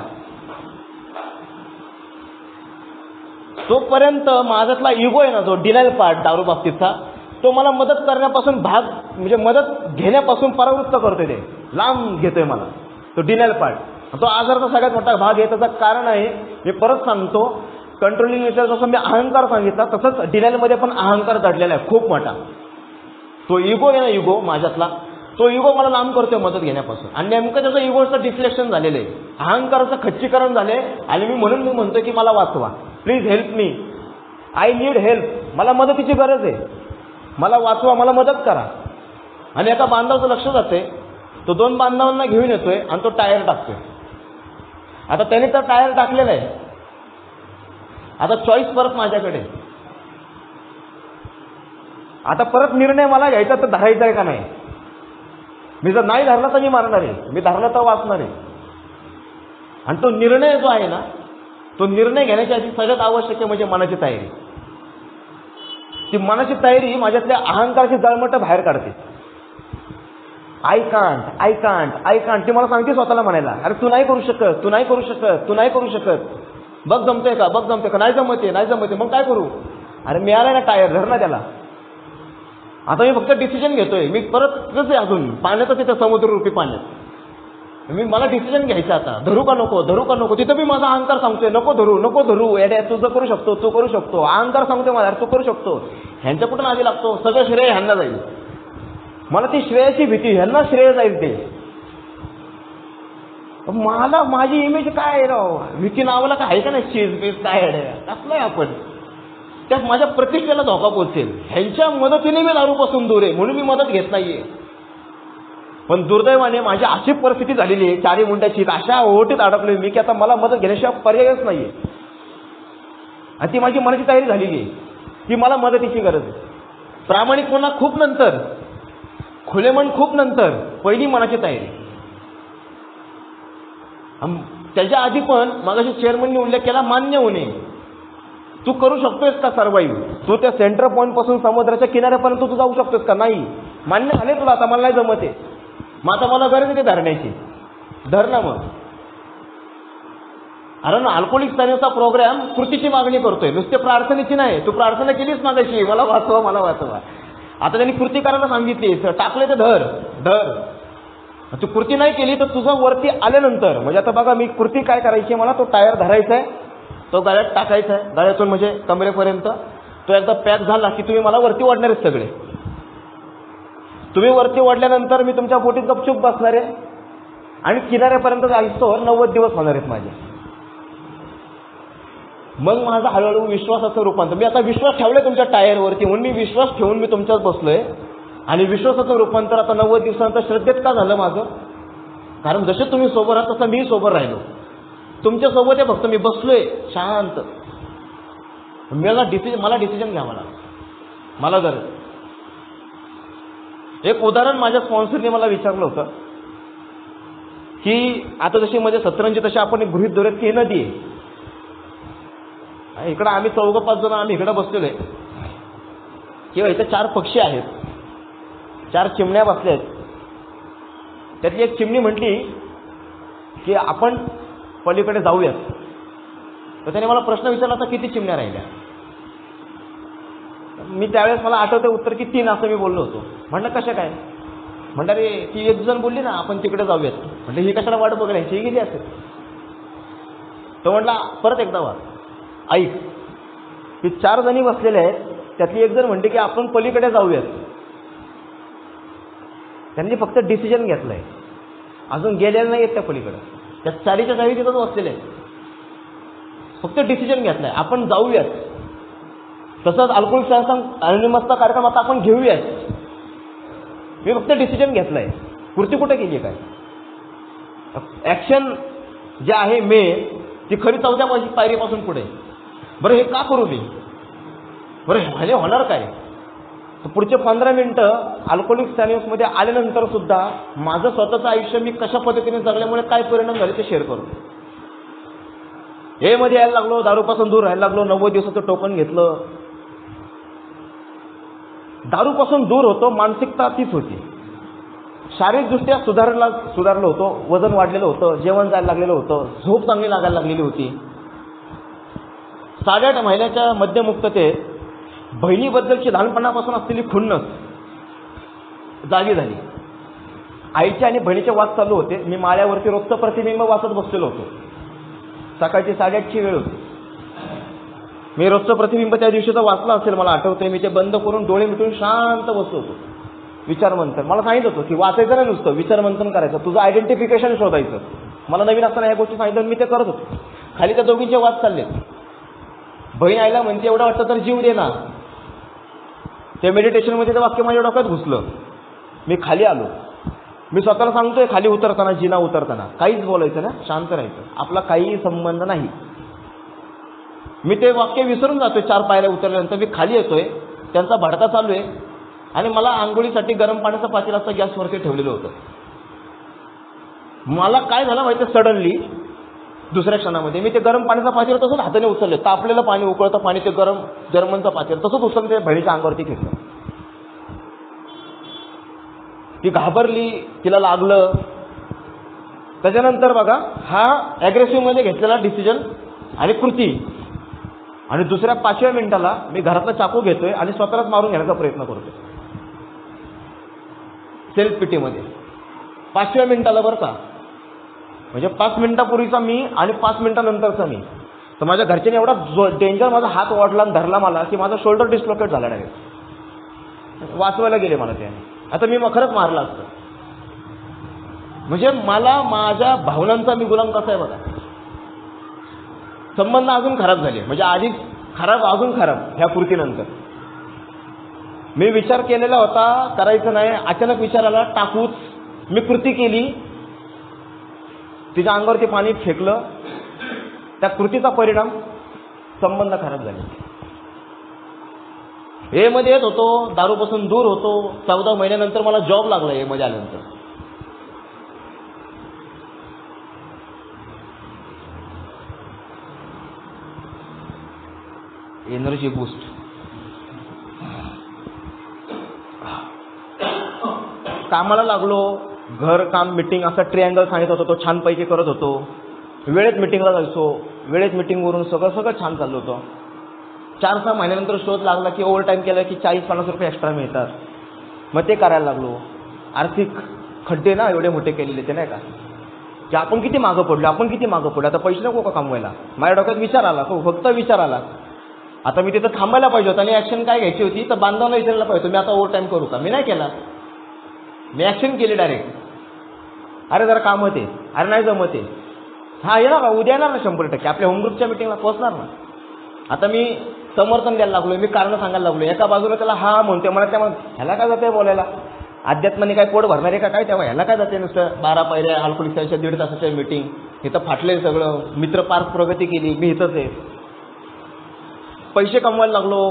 तोपर्यंत माझ्यातला इगो आहे ना, जो डिनायल पार्ट दारू बाबतीतचा, तो मला मदत करण्यापासून भाग म्हणजे मदत घेण्यापासून परावृत्त करतोय, ते लांब घेतोय मला तो डिनायल पार्ट. तो आजाराचा सगळ्यात मोठा भाग आहे. त्याचं कारण आहे, मी परत सांगतो, कंट्रोलिंग नेचर. जसं मी अहंकार सांगितला तसंच डिनायलमध्ये पण अहंकार दडलेला आहे खूप मोठा. तो इगो आहे ना, इगो माझ्यातला, तो इगो मला लांब करतोय मदत घेण्यापासून. आणि नेमकं त्याचं इगोचं डिफ्लेक्शन झालेलं आहे, अहंकाराचं खच्चीकरण झाले. आणि मी म्हणून मी म्हणतोय की मला वाचवा, please help me, I need help, मला मदतीची गरज आहे, मला वाचवा, मला मदत करा. आणि एका बांधवाचं लक्ष जाते, तो दोन बांधवांना घेऊन येतोय आणि तो टायर टाकतोय. आता त्याने तर टायर टाकलेला आहे, आता चॉईस परत माझ्याकडे. आता परत निर्णय मला घ्यायचा, तर धरायचा आहे का नाही. मी जर नाही धरला तर मी मारणार आहे, मी धरला तर वाचणार आहे. आणि तो निर्णय जो आहे ना, तो निर्णय घेण्याची आधी सगळ्यात आवश्यक आहे म्हणजे मनाची तयारी. ती मनाची तयारी माझ्यातल्या अहंकाराची जळमटं बाहेर काढते. I can't, I can't, I can't, ती मला सांगते स्वतःला म्हणायला, अरे तू नाही करू शकत, तू नाही करू शकत, तू नाही करू शकत, बघ जमतंय का, बघ जमतंय का, नाही जमते, नाही जमते, मग काय करू. अरे मिळालाय ना टायर, धर ना त्याला. आता मी फक्त डिसिजन घेतोय, मी परत कसं आहे अजून पाण्यातच तिथं समुद्ररूपी पाण्यात मी मला डिसिजन घ्यायचं आता, धरू का नको, धरू का नको. तिथं मी माझा अहंकार सांगतोय नको धरू, नको धरू, एड्या तुझं करू शकतो, तू करू शकतो. अहंकार सांगतोय मला, तू करू शकतो. ह्यांच्या कुठून आधी लागतो, सगळं श्रेय ह्यांना जाईल. मला ती श्रेयाची भीती, ह्यांना श्रेय जाईल ते. मला माझी इमेज काय आहे राव, विकी नावाला काय आहे का नाही, चीज बीज काय आहे, कसलं आहे आपण, त्यात माझ्या प्रतिष्ठेला धोका पोहोचेल. ह्यांच्या मदतीने मी दारूपासून दूर आहे म्हणून मी मदत घेत नाहीये. पण दुर्दैवाने माझी अशी परिस्थिती झालेली आहे, चारी मुंड्याची, अशा ओहोटीत अडकलोय मी की आता मला मदत घेण्याशिवाय पर्यायच नाहीये. आणि ती माझी मनाची तयारी झालेली आहे की मला मदतीची गरज आहे. प्रामाणिकपणा खूप नंतर, खुलेमन खूप नंतर, पहिली मनाची तयारी. त्याच्या आधी पण मगाशी चेअरमनने उल्लेख केला, मान्य होणे. तू करू शकतोयस का सर्वाईव्ह, तू त्या सेंटर पॉईंट पासून समुद्राच्या किनाऱ्यापर्यंत तू जाऊ शकतोस का. नाही, मान्य झाले तुला, आता मला नाही जमत आहे, मग आता मला गरज आहे ते धरण्याची, धर ना मग. अरे ना, अल्कोहोलिक स्थानाचा प्रोग्राम कृतीची मागणी करतोय, नुसते प्रार्थनेची नाही. तू प्रार्थना केलीच मागायची, मला वाचवा, मला वाचवा. आता त्यांनी कृती करायला सांगितली, टाकले तर धर, धर. तू कृती नाही केली तर तुझं वरती आल्यानंतर, म्हणजे आता बघा मी कृती काय करायची, मला तो टायर धरायचा आहे, तो गाड्यात टाकायचा आहे, गाड्यातून म्हणजे कमरेपर्यंत. तो एकदा पॅक झाला की तुम्ही मला वरती ओढणार आहेत सगळे. तुम्ही वरती ओढल्यानंतर मी तुमच्या बोटीत गपचूप बसणार आहे आणि किनाऱ्यापर्यंत जायचं नव्वद दिवस होणार आहेत माझे. मग माझा हळूहळू विश्वासाचं रूपांतर, मी आता विश्वास ठेवलाय तुमच्या टायरवरती म्हणून मी विश्वास ठेवून मी तुमच्यात बसलोय. आणि विश्वासाचं रूपांतर आता नव्वद दिवसानंतर श्रद्धेत का झालं माझं, कारण जसे तुम्ही सोबत आहात तसं मी सोबत राहिलो तुमच्या सोबत आहे. फक्त मी बसलोय शांत. मला डिसिजन मला डिसिजन घ्यावा लागला, मला गरज. एक उदाहरण माझ्या स्पॉन्सरने मला विचारलं होतं की आता जशी म्हणजे सतरंजी तशी आपण एक गृहीत धरूयात की ही नदी आहे, इकडं आम्ही चौघ पाच जण आम्ही इकडं बसलेलो आहे किंवा इथं चार पक्षी आहेत, चार चिमण्या बसल्या आहेत. त्यातली एक चिमणी म्हटली की आपण पलीकडे जाऊयात. तर त्याने मला प्रश्न विचारला होता किती चिमण्या राहिल्या. मी त्यावेळेस मला आठवतं उत्तर की तीन असं मी बोललो होतो. म्हटलं कशा काय, म्हणलं रे ती एक जण बोलली ना आपण तिकडे जाऊयात, म्हटलं ही कशाला वाट बघायची, ही गेली असेल. तो म्हटला परत एकदा वाट ऐक, की चार जणी बसलेल्या आहेत, त्यातली एक जण म्हणते की आपण पलीकडे जाऊयात. त्यांनी फक्त डिसिजन घेतलाय, अजून गेलेलं नाही आहेत त्या पलीकडे. त्या चारीच्या चारी तिथंच बसलेले आहेत, फक्त डिसिजन घेतलाय आपण जाऊयात. तसंच अल्कोहोलिक अनोनिमसचा कार्यक्रम आता आपण घेऊयात. मी फक्त डिसिजन घेतलाय, कृती कुठे केली काय. ऍक्शन जे आहे मे ती खरी चौथ्या पायरीपासून पुढे. बरं हे का करू मी, बरं हे होणार काय. तर पुढचे पंधरा मिनिटं अल्कोहोलिक स्टॅनियसमध्ये आल्यानंतर सुद्धा माझं स्वतःचं आयुष्य मी कशा पद्धतीने जगल्यामुळे काय परिणाम झाले ते शेअर करतो. हे मध्ये यायला लागलो, दारूपासून दूर राहायला लागलो, नव्वद दिवसाचं टोकन घेतलं, दारूपासून दूर होतो, मानसिकता तीच होती. शारीरिकदृष्ट्या सुधारला सुधारलो होतो, वजन वाढलेलं होतं, जेवण जायला लागलेलं होतं, झोप चांगली लागायला लागलेली होती. साडेआठ महिन्याच्या मध्यमुक्ततेत बहिणीबद्दलची लहानपणापासून असलेली खुन्नस जागी झाली. आईचे आणि बहिणीचे वाद चालू होते. मी माळ्यावरती रोजचं प्रतिबिंब वाचत बसलेलो होतो. सकाळची साडेआठची वेळ होती. मी रोजचं प्रतिबिंब त्या दिवशीचं वाचलं असेल, मला आठवतंय. मी ते बंद करून डोळे मिटून शांत बसलो होतो. विचारमंथन मला सांगितलं होतं की वाचायचं नाही, नुसतं विचारमंथन करायचं, तुझं आयडेंटिफिकेशन शोधायचं. मला नवीन असताना ह्या गोष्टी सांगितलं, मी ते करत होतो. खाली त्या दोघींचे वाद चालले. बहीण आईला म्हणते एवढं वाटतं तर जीव दे ना. त्या मेडिटेशनमध्ये ते वाक्य माझ्या डोक्यात घुसलं. मी खाली आलो. मी स्वतःला सांगतोय खाली उतरताना, जिना उतरताना काहीच बोलायचं ना, शांत राहायचं, आपला काही संबंध नाही. मी ते वाक्य विसरून जातोय. चार पायऱ्या उतरल्यानंतर मी खाली येतोय. त्यांचा भडका चालू आहे आणि मला आंघोळीसाठी गरम पाण्याचं पातेल असं गॅसवरती ठेवलेलं होतं. मला काय झालं माहिती, सडनली दुसऱ्या क्षणामध्ये मी ते गरम पाण्याचं पातेल तसंच हाताने उचलले. तापलेलं पाणी, उकळतं पाणी, ते गरम जर्मनचं पातेल तसंच उचलून ते बहिणीच्या अंगावरती घेतलं. ती घाबरली, तिला लागलं. त्याच्यानंतर बघा हा ॲग्रेसिव्हमध्ये घेतलेला डिसिजन आणि कृती. आणि दुसऱ्या पाचव्या मिनिटाला मी घरातला चाकू घेतोय आणि स्वतःलाच मारून घेण्याचा प्रयत्न करतोय सेल्फ पिटीमध्ये. पाचव्या मिनिटाला बरं का, म्हणजे पाच मिनिटापूर्वीचा मी आणि पाच मिनिटानंतरचा मी. तर माझ्या घरच्यांनी एवढा जो डेंजर माझा हात वाढला आणि धरला मला की माझा शोल्डर डिस्लोकेट झाला डायरेक्ट. वाचवायला गेले मला त्याने. आता मी मग खरंच मारला असतं. म्हणजे मला माझ्या भावनांचा मी गुलाम कसा आहे बघा. संबंध अजून खराब झाले, म्हणजे आधी खराब अजून खराब ह्या कृतीनंतर. मी विचार केलेला होता करायचं नाही, अचानक विचार आला टाकूच. मी कृती केली, तिच्या अंगावरती पाणी फेकलं. त्या कृतीचा परिणाम संबंध खराब झाले. ए मध्ये येत होतो, दारूपासून दूर होतो. चौदा महिन्यानंतर मला जॉब लागला ए मध्ये आल्यानंतर. Energy boost. कामाला लागलो, घर काम मिटिंग असा ट्रिअँगल सांगित होतो, तो छानपैकी करत होतो. वेळेत मिटिंगला जायचो, वेळेत मिटिंगवरून सगळं सगळं छान चाललं होतं. चार सहा महिन्यानंतर शोध लागला की ओव्हर टाईम केला की चाळीस पन्नास रुपये एक्स्ट्रा मिळतात. मग ते करायला लागलो. आर्थिक खड्डे ना एवढे मोठे केलेले ते नाही का, की आपण किती मागं पडलो, आपण किती मागं पडलो, आता पैसे नको का कमवायला. माझ्या डोक्यात विचार आला, तो फक्त विचार आला. आता मी तिथं थांबायला पाहिजे होतं आणि ॲक्शन काय घ्यायची होती, तर बांधवांना विचारायला पाहिजे मी आता ओव्हर टाईम करू का. मी नाही केला, मी ॲक्शन केली डायरेक्ट. अरे जरा काम होते, अरे नाही जमत आहे, हा येणार ना उद्या येणार ना शंभर टक्के आपल्या होमग्रुपच्या मिटिंगला पोहोचणार ना. आता मी समर्थन द्यायला लागलो, मी कारण सांगायला लागलो. एका बाजूला त्याला हा म्हणते, मला त्या ह्याला काय जाते बोलायला, अध्यात्माने काय पोट भरणार आहे का काय, तेव्हा ह्याला काय जाते नुसतं बारा पायऱ्या अल्कोहोलिकच्या दीड तासाच्या मिटिंग, इथं फाटले सगळं. मित्र पार्क प्रगती केली, मी इथंच आहे. पैसे कमवायला लागलो,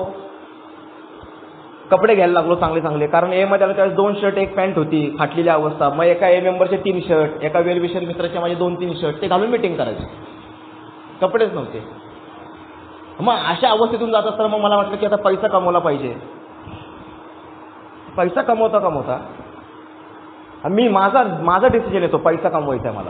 कपडे घ्यायला लागलो चांगले चांगले. कारण ए मध्ये आलं त्यावेळेस दोन शर्ट एक पॅन्ट होती, फाटलेली अवस्था. मग एका ए मेंबरचे तीन शर्ट, एका वेलविशर मित्राचे माझे दोन तीन शर्ट, ते घालून मिटिंग करायचे, कपडेच नव्हते. मग अशा अवस्थेतून जात असताना मग मला वाटलं की आता पैसा कमवला पाहिजे. पैसा कमवता कमवता मी माझा माझा डिसिजन येतो, पैसा कमवायचा मला.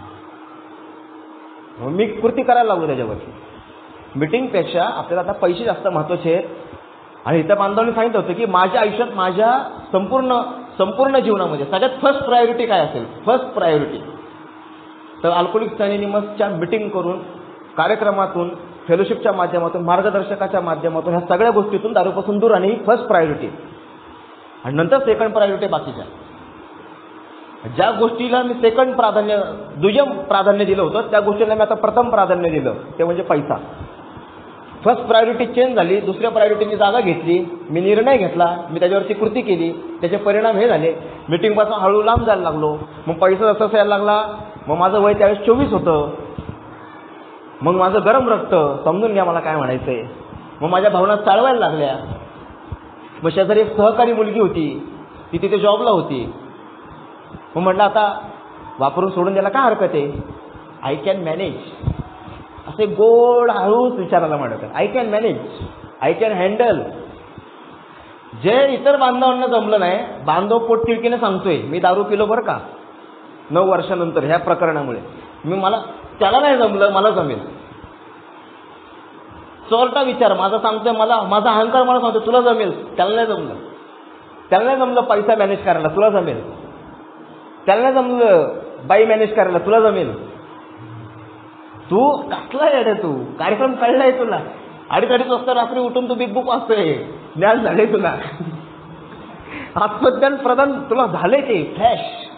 मी कृती करायला लागलो त्याच्यावरती. मिटिंगपेक्षा आपल्याला आता पैसे जास्त महत्त्वाचे आहेत. आणि इथं बांधवांनी सांगितलं होतं की माझ्या आयुष्यात, माझ्या संपूर्ण संपूर्ण जीवनामध्ये सगळ्यात फर्स्ट प्रायोरिटी काय असेल, फर्स्ट प्रायोरिटी तर अल्कोहोलिक्स अनोनिमसच्या मिटिंग करून, कार्यक्रमातून, फेलोशिपच्या माध्यमातून, मार्गदर्शकाच्या माध्यमातून, ह्या सगळ्या गोष्टीतून दारूपासून दूर आणि ही फर्स्ट प्रायोरिटी. आणि नंतर सेकंड प्रायोरिटी बाकीच्या. ज्या गोष्टीला मी सेकंड प्राधान्य, दुय्यम प्राधान्य दिलं होतं, त्या गोष्टीला मी आता प्रथम प्राधान्य दिलं, ते म्हणजे पैसा. फर्स्ट प्रायोरिटी चेंज झाली, दुसऱ्या प्रायोरिटीनी जागा घेतली, मी निर्णय घेतला, मी त्याच्यावरची कृती केली, त्याचे परिणाम हे झाले. मिटिंगपासून हळू लांब जायला लागलो. मग पैसा जसा यायला लागला, मग माझं वय त्यावेळेस चोवीस होतं. मग माझं गरम रक्त, समजून घ्या मला काय म्हणायचंय. मग माझ्या भावना चालवायला लागल्या. मग शेजारी एक सहकारी मुलगी होती, ती तिथे जॉबला होती. मग म्हटलं आता वापरून सोडून द्यायला काय हरकत आहे, आय कॅन मॅनेज. असे गोड हळूच विचारायला म्हणत, I can manage, I can handle. जे इतर बांधवांना जमलं नाही, बांधव पोट तिडकीने सांगतोय मी दारू पिलो बरं का नऊ वर्षानंतर ह्या प्रकरणामुळे, मी मला त्याला नाही जमलं, मला जमेल. चोरटा विचार माझा सांगतोय, मला माझा अहंकार मला सांगतोय तुला जमेल, त्याला नाही जमलं. त्याला नाही जमलं पैसा मॅनेज करायला, तुला जमेल. त्याला नाही जमलं बाई मॅनेज करायला, तुला जमेल. तू कसला येडे, तू कार्यक्रम कळलाय तुला, अडीच अडीच वाजता रात्री उठून तू बिग बुक वाचतोय, ज्ञान झाले तुला, आत्मज्ञान प्रदान तुला झाले ते फ्लॅश.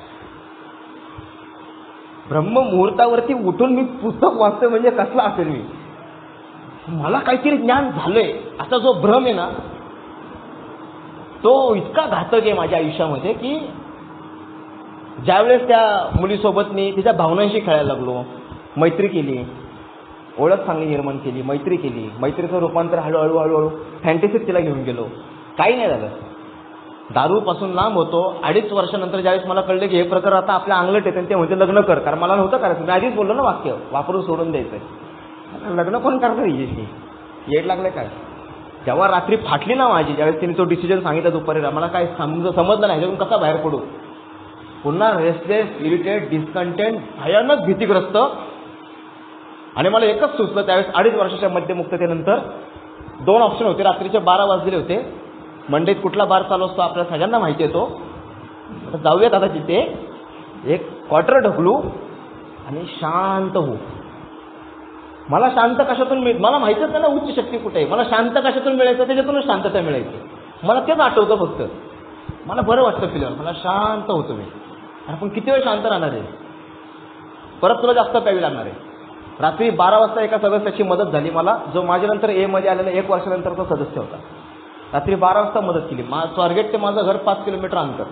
ब्रह्म मुहूर्तावरती उठून मी पुस्तक वाचतोय म्हणजे कसला असेल मी, मला काहीतरी ज्ञान झालंय असा जो भ्रम आहे ना, तो इतका घातक आहे माझ्या आयुष्यामध्ये की ज्यावेळेस त्या मुलीसोबत मी तिच्या भावनांशी खेळायला लागलो, मैत्री केली, ओळख चांगली निर्माण केली, मैत्री केली, मैत्रीचं रूपांतर हळूहळू हळूहळू फॅन्टसीत तिला घेऊन गेलो, काही नाही झालं. दारूपासून लांब होतो. अडीच वर्षानंतर ज्यावेळेस मला कळलं की हे प्रकार आता आपल्या अंगलट येते, ते म्हणजे लग्न कर, कारण मला नव्हतं करायचं. मी आधीच बोललो ना वाक्य, वापरून सोडून द्यायचं. लग्न कोण करतं हिच्याशी, येड लागलं काय. जेव्हा रात्री फाटली ना माझी, ज्यावेळेस तिने तो डिसिजन सांगितला दुपारी, मला काय समज समजलं नाही त्यातून कसा बाहेर पडू. पुन्हा रेस्टलेस, इरिटेट, डिस्कंटेंट, भयानक भीतीग्रस्त. आणि मला एकच सुचलं त्यावेळेस, अडीच वर्षाच्या मद्यमुक्ततेनंतर दोन ऑप्शन होते. रात्रीचे बारा वाजले होते, मंडईत कुठला बार चालू असतो आपल्या सगळ्यांना माहिती आहे, तो जाऊयात आता तिथे, एक क्वार्टर ढकलू आणि शांत होऊ. मला शांत कशातून मिळ, मला माहितीच नाही ना उच्च शक्ती कुठे आहे, मला शांत कशातून मिळायचं, त्याच्यातूनच शांतता मिळायची. मला तेच आठवतं फक्त, मला बरं वाटतं फिरलं, मला शांत होतो मी. आपण किती वेळ शांत राहणार आहे, परत तुला जास्त प्यावी लागणार आहे. रात्री बारा वाजता एका सदस्याची मदत झाली मला, जो माझ्यानंतर ए मध्ये आलेला एक वर्षानंतरचा सदस्य होता. रात्री बारा वाजता मदत केली. मा स्वारगेट ते माझं घर पाच किलोमीटर अंतर,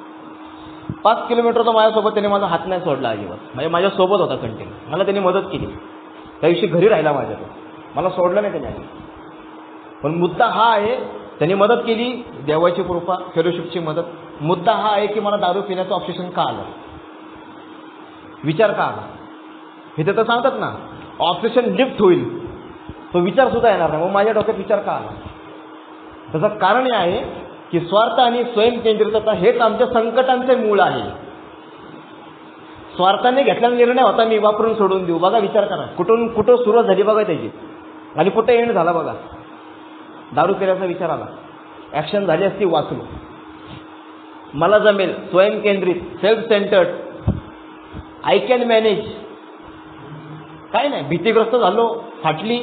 पाच किलोमीटरचा माझ्यासोबत त्याने माझा हात नाही सोडला अजिबात, म्हणजे माझ्यासोबत होता कंटिन्यू. मला त्याने मदत केली, त्या दिवशी घरी राहिला माझ्याकडे, मला सोडलं नाही त्याने. पण मुद्दा हा आहे, त्यांनी मदत केली, देवाची कृपा, फेलोशिपची मदत. मुद्दा हा आहे की मला दारू पिण्याचं ऑब्सेशन का आलं, विचार का आला. इथे तर सांगतात ना ऑब्सेशन लिफ्ट होईल, तो विचार सुद्धा येणार नाही. मग माझ्या डोक्यात विचार का आला, त्याचं कारण हे आहे की स्वार्थ आणि स्वयंकेंद्रितता हेच आमच्या संकटांचे मूळ आहे. स्वार्थाने घेतलेला निर्णय होता मी वापरून सोडून देऊ. बघा विचार करा, कुठून कुठं सुरुवात झाली बघा त्याची, आणि कुठं एंड झाला बघा. दारू पिण्याचा विचार आला, ऍक्शन झाली असती वाचलो. मला जमेल, स्वयंकेंद्रित, self centered, I can manage, काय नाही. भीतीग्रस्त झालो, फाटली.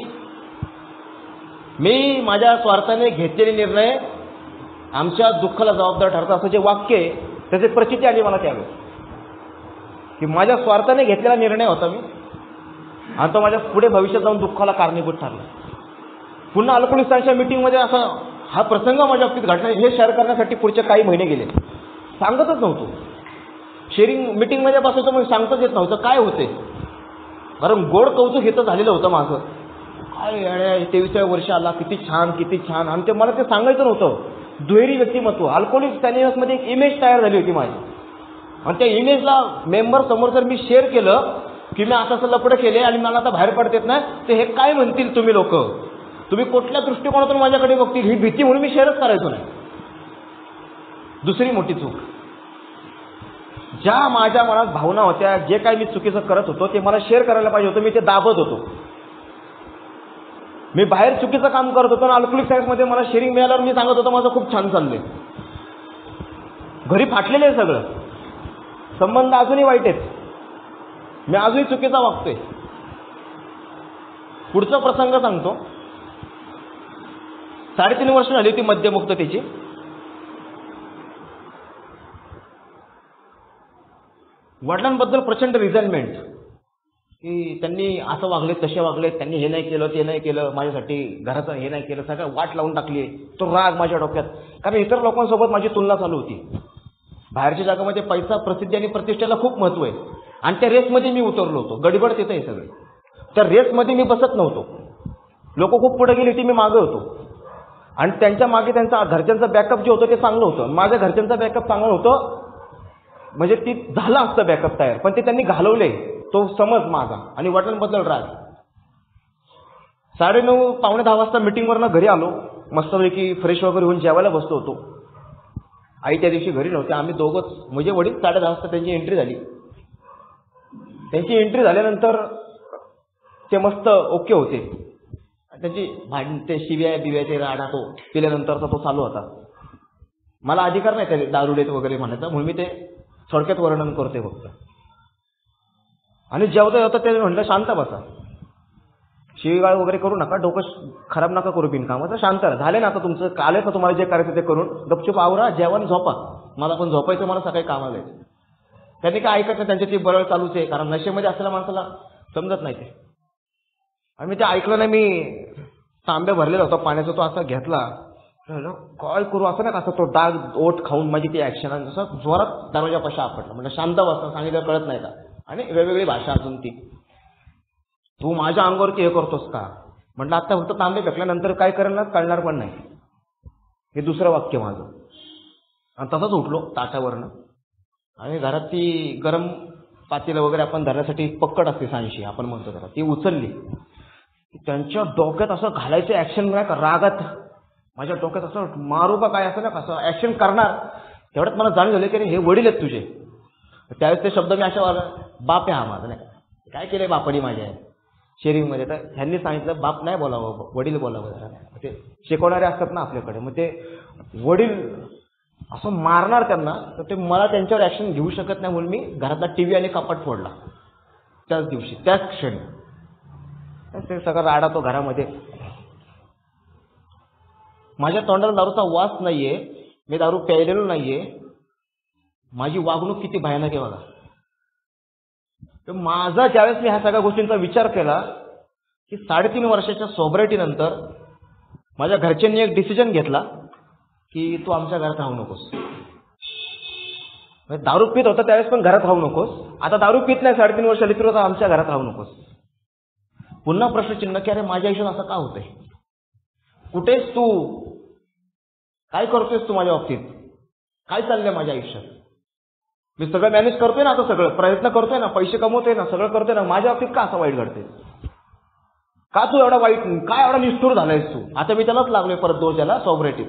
मी माझ्या स्वार्थाने घेतलेले निर्णय आमच्या दुःखाला जबाबदार ठरतात असं जे वाक्य आहे, त्याची प्रचिती आली मला त्यावेळेस की माझ्या स्वार्थाने घेतलेला निर्णय होता मी, आणि तो माझ्या पुढे भविष्यात जाऊन दुःखाला कारणीभूत ठरला. पुन्हा अल्कोहोलिस्टांच्या मीटिंगमध्ये असा हा प्रसंग माझ्या बाबतीत घडला, हे शेअर करण्यासाठी पुढचे काही महिने गेले. सांगतच नव्हतो, शेअरिंग मीटिंगमध्ये बसायचं मग सांगताच येत नव्हतं काय होते, कारण गोड कौतुक हे तर झालेलं होतं माझं. काय अरे तेविसाव्या वर्ष आला, किती छान किती छान, आणि ते मला ते सांगायचं नव्हतं. दुहेरी व्यक्तिमत्व, अल्कोहोलिक मध्ये एक इमेज तयार झाली होती माझी, आणि त्या इमेजला मेंबर समोर जर मी शेअर केलं की मी असं असं लपडं केले आणि मला आता बाहेर पडत येत नाही, तर हे काय म्हणतील तुम्ही लोक, तुम्ही कुठल्या दृष्टिकोनातून माझ्याकडे बघतील, ही भीती म्हणून मी शेअरच करायचो नाही. दुसरी मोठी चूक, ज्या माझ्या मनात भावना होत्या, जे काही मी चुकीचं करत होतो ते मला शेअर करायला पाहिजे होतं, मी ते दाबत होतो. मी बाहेर चुकीचं काम करत होतो, आणि अल्कोहोलिक सायन्समध्ये मला शेअरिंग मिळाल्यावर मी सांगत होतो माझं खूप छान चाललंय. घरी फाटलेलं आहे सगळं, संबंध अजूनही वाईट आहेत, मी अजूनही चुकीचा वागतोय. पुढचा प्रसंग सांगतो. साडेतीन वर्ष झाली होती मद्यमुक्ततेची. वडिलांबद्दल प्रचंड रिझनमेंट की त्यांनी असं वागले, तसे वागले, त्यांनी हे नाही केलं, ते नाही केलं, माझ्यासाठी घराचं हे नाही केलं, सगळं वाट लावून टाकली. तो राग माझ्या डोक्यात, कारण इतर लोकांसोबत माझी तुलना चालू होती. बाहेरच्या जगामध्ये पैसा, प्रसिद्धी आणि प्रतिष्ठेला खूप महत्व आहे, आणि त्या रेसमध्ये मी उतरलो होतो. गडबड तिथं आहे सगळे, त्या रेसमध्ये मी बसत नव्हतो. लोक खूप पुढे गेली होती, मी मागे होतो, आणि त्यांच्या मागे त्यांचा घरच्यांचं बॅकअप जे होतं ते चांगलं होतं. माझ्या घरच्यांचं बॅकअप चांगलं होतं, म्हणजे ती झालं असतं बॅकअप तयार, पण ते त्यांनी घालवले, तो समज माझा. आणि वडिलांबद्दल राग. साडेनऊ पावणे दहा वाजता मिटिंगवरनं घरी आलो. मस्तपैकी फ्रेश वगैरे होऊन जेवायला बसलो होतो. आई त्या दिवशी घरी नव्हते. आम्ही दोघंच, म्हणजे वडील साडे दहा वाजता त्यांची एंट्री झाली. त्यांची एंट्री झाल्यानंतर ते मस्त ओके होते. त्यांची भांड ते शिव्या बिव्याचे राडा तो पिल्यानंतरचा तो चालू होता. मला अधिकार नाही त्या दारुडेत वगैरे म्हणायचा, म्हणून मी ते थोडक्यात वर्णन करते फक्त. आणि जेवता जेवता ते म्हटलं शांत बसा, शिवीगाळ वगैरे करू नका, डोकं खराब नका करू बिनकामाचं, शांत राहा. झाले ना आता तुमचं, काल का तुम्हाला जे करायचं ते करून गपचूप आवरा, जेवण झोपा. मला पण झोपायचं, मला सकाळी कामाला जायचं. त्यांनी काय ऐकत नाही, त्यांची ती बरळ चालूच आहे, कारण नशेमध्ये असलेल्या माणसाला समजत नाही ते. आणि मी ते ऐकलं नाही. मी तांबे भरलेला होता पाण्याचा, तो असा घेतला, काय करू असं नाही, कसं तो डाग ओठ खाऊन माझी ती ऍक्शन, आणि जसं जोरात दरवाजापाशी आपटला. म्हणजे शांत बसा, सांगितलं कळत नाही का. आणि वेगवेगळी भाषा अजून ती, तू माझ्या अंगावरती हे करतोस का. म्हटलं आता फक्त तांबे फेकल्यानंतर काय करेल कळणार पण नाही. हे दुसरं वाक्य माझं. आणि तसंच उठलो ताटावरनं, आणि घरात ती गरम पातेलं वगैरे आपण धरण्यासाठी पक्कड असते सांशी आपण म्हणतो त्याला, ती उचलली. त्यांच्या डोक्यात असं घालायचं ऍक्शन नाही का, रागात माझ्या डोक्यात असं मारू का काय असं ना कसं ऍक्शन करणार. तेवढ्यात मला जाणून झालं की हे वडील आहेत तुझे. त्यावेळेस ते शब्द मी अशा, बाप आहे हा माझा, नाही का काय केलंय बापानी माझ्या शेअरिंगमध्ये. तर ह्यांनी सांगितलं बाप नाही बोलावं, वडील बोलावं जरा. ते शिकवणारे असतात ना आपल्याकडे, मग ते वडील असं मारणार त्यांना, तर ते मला त्यांच्यावर ऍक्शन घेऊ शकत नाही, म्हणून मी घरातला टीव्ही आणि कपाट फोडला त्याच दिवशी, त्याच क्षणी. ते सगळं राडा तो घरामध्ये. माझ्या तोंडाला दारूचा वास नाहीये, मी दारू प्यायलेलो नाहीये. माझी वागणूक किती भयानक आहे बघा. तर माझा ज्यावेळेस मी ह्या सगळ्या गोष्टींचा विचार केला की साडेतीन वर्षाच्या सोबरिटी नंतर माझ्या घरच्यांनी एक डिसिजन घेतला की तू आमच्या घरात राहू नकोस. दारू पित होता त्यावेळेस पण घरात राहू नकोस. आता दारू पित नाही, साडेतीन वर्ष लिटर होता, आमच्या घरात राहू नकोस. पुन्हा प्रश्नचिन्ह की अरे माझ्या आयुष्यात असं का होतंय, कुठेस तू, काय करतोयस तू माझ्या बाबतीत, काय चाललंय माझ्या आयुष्यात. मी सगळं मॅनेज करतोय ना, आता सगळं प्रयत्न करतोय ना, पैसे कमवतोय ना, सगळं करतोय ना, माझ्या बाबतीत का असं वाईट घडतंय, का तू एवढा वाईट, काय एवढा निष्ठुर झालायस तू. आता मी त्यालाच लागलोय परत दोष द्यायला, सॉब्रेटिव्ह.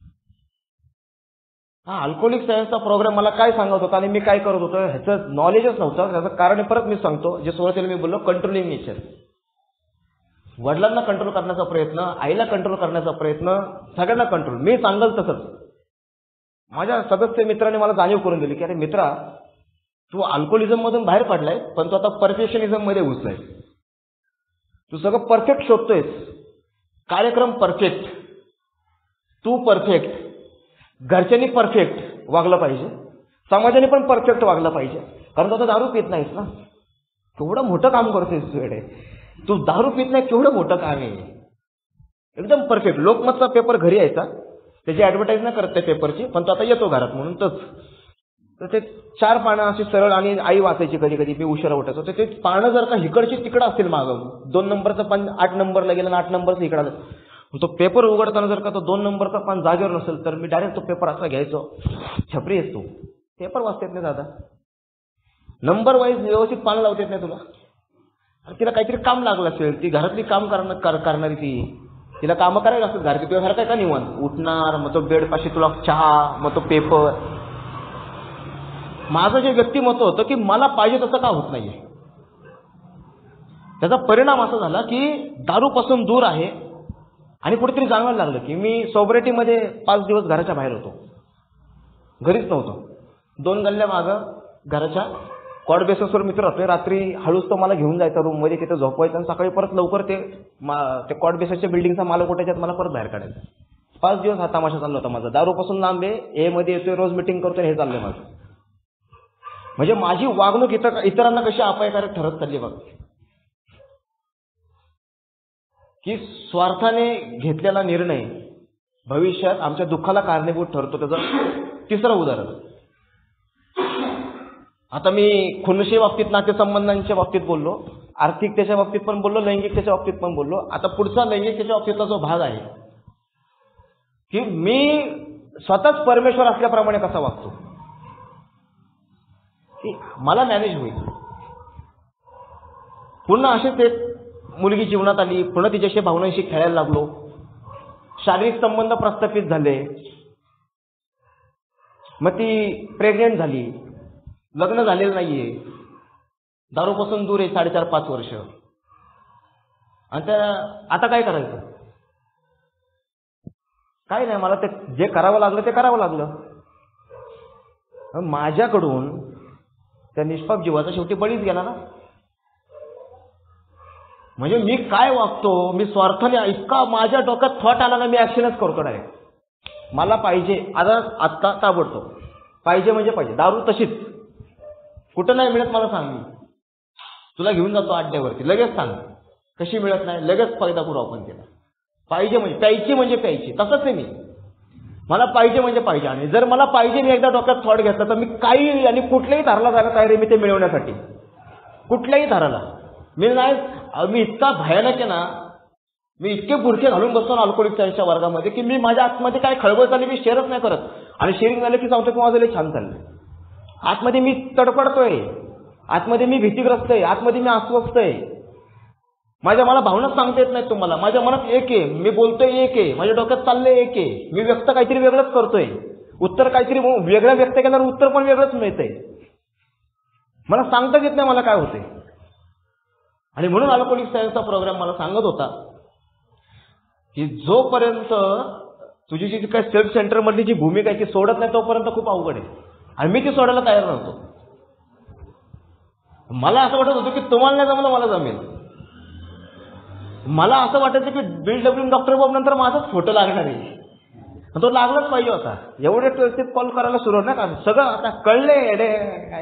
हा अल्कोहोलिक सायन्सचा प्रोग्राम मला काय सांगत होता आणि मी काय करत होतो ह्याचं नॉलेजच नव्हतं. त्याचं कारण परत मी सांगतो, जे सुरुवातीला मी बोललो, कंट्रोलिंग नेचर. वडिलांना कंट्रोल करण्याचा प्रयत्न, आईला कंट्रोल करण्याचा प्रयत्न, सगळ्यांना कंट्रोल. मी सांगल तसंच. माझ्या सदस्य मित्राने मला जाणीव करून दिली की अरे मित्रा, तू अल्कोहोलिझम मधून बाहेर पडलाय, पण तू आता परफेक्शनिझम मध्ये घुसलाय. तू सगळं परफेक्ट शोधतोयस, कार्यक्रम परफेक्ट, तू परफेक्ट, घरच्यांनी परफेक्ट वागलं पाहिजे, समाजाने पण परफेक्ट वागलं पाहिजे, कारण तू आता दारू पित नाहीस ना. केवढं मोठं काम करतोयस तू येडे, तू दारू पित नाही, केवढं मोठं काम आहे, एकदम परफेक्ट. लोकमतचा पेपर घरी यायचा, त्याची ऍडव्हर्टाईज नाही करत त्या पेपरची, पण तो आता येतो घरात म्हणून तच. तर ते चार पानं अशी सरळ, आणि आई वाचायची कधी कधी, मी उशिरा उठायचो. तर ते पानं जर का इकडची तिकडं असतील मागं, दोन नंबरचं पान आठ नंबरला गेलं आणि आठ नंबरचं इकडं, तो पेपर उघडताना जर का तो दोन नंबरचा पान जागेवर नसेल तर मी डायरेक्ट तो पेपर असा घ्यायचो. छपरी येतो, पेपर वाचता येत नाही दादा, नंबर वाईज व्यवस्थित पानं लावता येत नाही तुला. तिला काहीतरी काम लागलं असेल, ती घरातली काम करणार करणारी ती, तिला कामं करायला असतात घरातली, तुझ्या घरात काय का निवांत उठणार, मग तो बेडपाशी तुला चहा, मग तो पेपर. माझं जे व्यक्तिमत्व होतं की मला पाहिजे तसं का होत नाहीये, त्याचा परिणाम असा झाला की दारूपासून दूर आहे. आणि कुठेतरी जाणवायला लागलं की मी सोबरिटीमध्ये पाच दिवस घराच्या बाहेर होतो, घरीच नव्हतो. दोन गल्ल्या मागं घराच्या कॉड बेससवर मित्र होते. रात्री हळूच तो मला घेऊन जायचा रूम मध्ये, तिथे झोपवायचं, आणि सकाळी परत लवकर ते ते कॉड बेसच्या बिल्डिंगचा मालक उठायच्यात मला परत बाहेर काढायचं. पाच दिवस हा तमाशा चालला होता माझा. दारूपासून लांब आहे, ए मध्ये येतोय, रोज मिटिंग करतोय, हे चाललंय माझं. म्हणजे माझी वागणूक इतर इतरांना कशी अपायकारक ठरत चालली बघ, की स्वार्थाने घेतलेला निर्णय भविष्यात आमच्या दुःखाला कारणीभूत ठरतो. त्याचं तिसरं उदाहरण, आता मी खुनशी बाबतीत, नातेसंबंधांच्या बाबतीत बोललो, आर्थिकतेच्या बाबतीत पण बोललो, लैंगिकतेच्या बाबतीत पण बोललो. आता पुढचा लैंगिकतेच्या बाबतीतला जो भाग आहे की मी स्वतःच परमेश्वर असल्याप्रमाणे कसा वागतो, की मला मॅनेज होईल. पुन्हा असेच एक मुलगी जीवनात आली, पुन्हा तिच्याशी भावनांशी खेळायला लागलो. शारीरिक संबंध प्रस्थापित झाले, मग ती प्रेग्नेंट झाली, लग्न झालेलं नाहीये, दारूपासून दूर आहे साडेचार पाच वर्ष, आणि त्या आता काय करायचं? काय नाही, मला ते जे करावं लागलं ते करावं लागलं. माझ्याकडून त्या निष्पाप जीवाचा शेवटी बळीच गेला ना. म्हणजे मी काय वागतो, मी स्वार्थाने इतका माझ्या डोक्यात थॉट आला ना, मी ऍक्शनच करतो डायरेक्ट. मला पाहिजे आता, आत्ता ताबडतो पाहिजे म्हणजे पाहिजे. दारू तशीच कुठं नाही मिळत मला सांग, मी तुला घेऊन जातो अड्ड्यावरती, लगेच सांग कशी मिळत नाही, लगेच फायदा करू आपण तिला. पाहिजे म्हणजे प्यायची म्हणजे प्यायची, तसंच आहे मी. मला पाहिजे म्हणजे पाहिजे, आणि जर मला पाहिजे मी एकदा डोक्यात थॉट घेतला तर मी काही आणि कुठल्याही धाराला जायला तयार आहे मी ते मिळवण्यासाठी. कुठल्याही धाराला मी नाही, मी इतका भयानक आहे ना, मी इतके बुरखे घालून बसतो ना अल्कोहोलिक सायन्सच्या वर्गामध्ये की मी माझ्या आतमध्ये काय खळबळ चालली मी शेअरच नाही करत. आणि शेअरिंग झालं की सांगतो की माझं लय छान चाललंय. आतमध्ये मी तडफडतोय, आतमध्ये मी भीतीग्रस्त आहे, आतमध्ये मी अस्वस्थ आहे. माझ्या मला भावनाच सांगता येत नाहीत तुम्हाला. माझ्या मनात एक आहे, मी बोलतोय एक आहे, माझ्या डोक्यात चाललंय एक आहे, मी व्यक्त काहीतरी वेगळंच करतोय, उत्तर काहीतरी वेगळं व्यक्त केल्यावर उत्तर पण वेगळंच मिळतंय. मला सांगताच येत नाही मला काय होतंय. आणि म्हणून अल्कोहोलिक सायन्सचा प्रोग्राम मला सांगत होता की जोपर्यंत तुझी जी काय सेल्फ सेंटर मधली जी भूमिका आहे ती सोडत नाही तोपर्यंत खूप अवघड आहे. आणि मी ती सोडायला तयार नव्हतो. मला असं वाटत होतं की तुम्हाला नाही जमलं, मला जमेल. मला असं वाटायचं की बिल डब्ल्यू डॉक्टर बाब नंतर माझाच फोटो लागणार आहे, तो लागलाच पाहिजे होता. एवढे ट्वेल्थ कॉल करायला सुरुवात नाही का, सगळं आता कळले काय.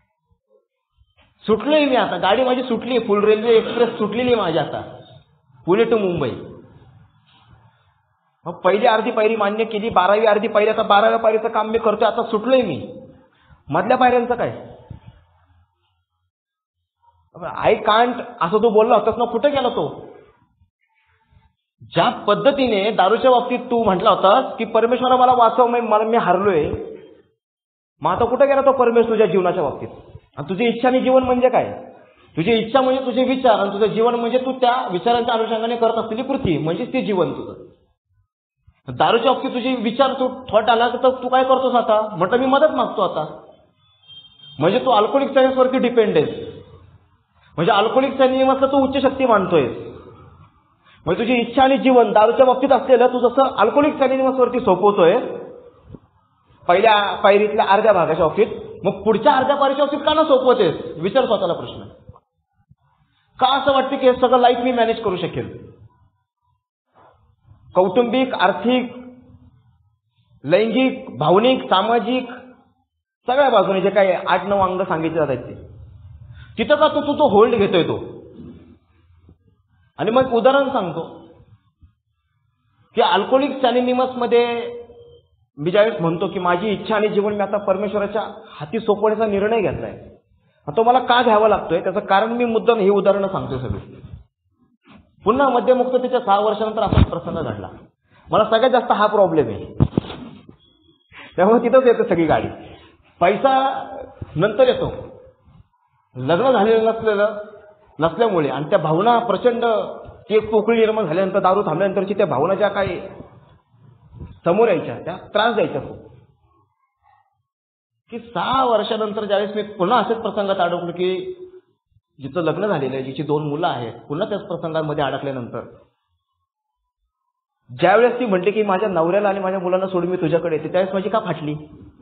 सुटलोय मी आता, गाडी माझी सुटली, फुल रेल्वे एक्सप्रेस सुटलेली माझी आता, पुणे टू मुंबई. मग पहिली अर्धी पायरी मान्य केली, बारावी अर्धी पायरी, आता बाराव्या पायरीचं काम मी करतोय, आता सुटलोय मी. मधल्या पायऱ्यांचं काय? आय कांट असं तू बोलला होतास ना, कुठे गेला तो? ज्या पद्धतीने दारूच्या बाबतीत तू म्हटला होतास की परमेश्वरा मला वाचव, मला मी हारलोय, मग आता कुठे गेला तो परमेश्वर तुझ्या जीवनाच्या बाबतीत? आणि तुझी इच्छा आणि जीवन म्हणजे काय? तुझी इच्छा म्हणजे तुझे विचार, आणि तुझं जीवन म्हणजे तू त्या विचारांच्या अनुषंगाने करत असलेली कृती, म्हणजेच ते जीवन तुझं. दारूच्या बाबतीत तुझे विचार तू थॉट आला तर तू काय करतोस आता? म्हटलं मी मदत मागतो आता. म्हणजे तू अल्कोहोलिक सायन्सवरती डिपेंड आहेस, म्हणजे अल्कोहोलिक सायन्सला तू उच्च शक्ती मानतोय. म्हणजे तुझी इच्छा आणि जीवन दारूच्या बाबतीत असलेलं तू जसं अल्कोहोलिक सायन्सवरती सोपवतोय पहिल्या पायरीतल्या अर्ध्या भागाच्या बाबतीत, मग पुढच्या अर्ध्या पायरीच्या बाबतीत का ना सोपवतेस? विचार स्वतःला प्रश्न. का असं वाटतं की हे सगळं लाईफ मी मॅनेज करू शकेल? कौटुंबिक, आर्थिक, लैंगिक, भावनिक, सामाजिक सगळ्या बाजूने जे काही आठ नऊ अंग सांगितले जातात ते तिथं का तू तो होल्ड घेतोय तो. आणि मग उदाहरण सांगतो की अल्कोहोलिक अनोनिमस मध्ये मी ज्यावेळेस म्हणतो की माझी इच्छा आणि जीवन मी आता परमेश्वराच्या हाती सोपवण्याचा निर्णय घेतलाय, तो मला का घ्यावा लागतोय त्याचं कारण मी मुद्दाम ही उदाहरणं सांगतो सगळी. पुन्हा मध्यमुक्ततेच्या सहा वर्षानंतर असाच प्रसंग घडला. मला सगळ्यात जास्त हा प्रॉब्लेम आहे, त्यामुळे तिथंच येते सगळी गाडी. पैसा नंतर येतो, लग्न झालेलं नसलेलं नसल्यामुळे, आणि त्या भावना प्रचंड ती एक पोकळी निर्माण झाल्यानंतर, दारू थांबल्यानंतरची त्या भावना ज्या काही समोर यायच्या त्या त्रास द्यायच्या खूप. की सहा वर्षानंतर ज्यावेळेस मी पुन्हा असेच प्रसंगात अडकलो की जिचं लग्न झालेलं आहे, जिची दोन मुलं आहेत, पुन्हा त्याच प्रसंगांमध्ये अडकल्यानंतर ज्यावेळेस ती म्हणते की माझ्या नवऱ्याला आणि माझ्या मुलांना सोडून मी तुझ्याकडे येते, त्यावेळेस माझी का फाटली?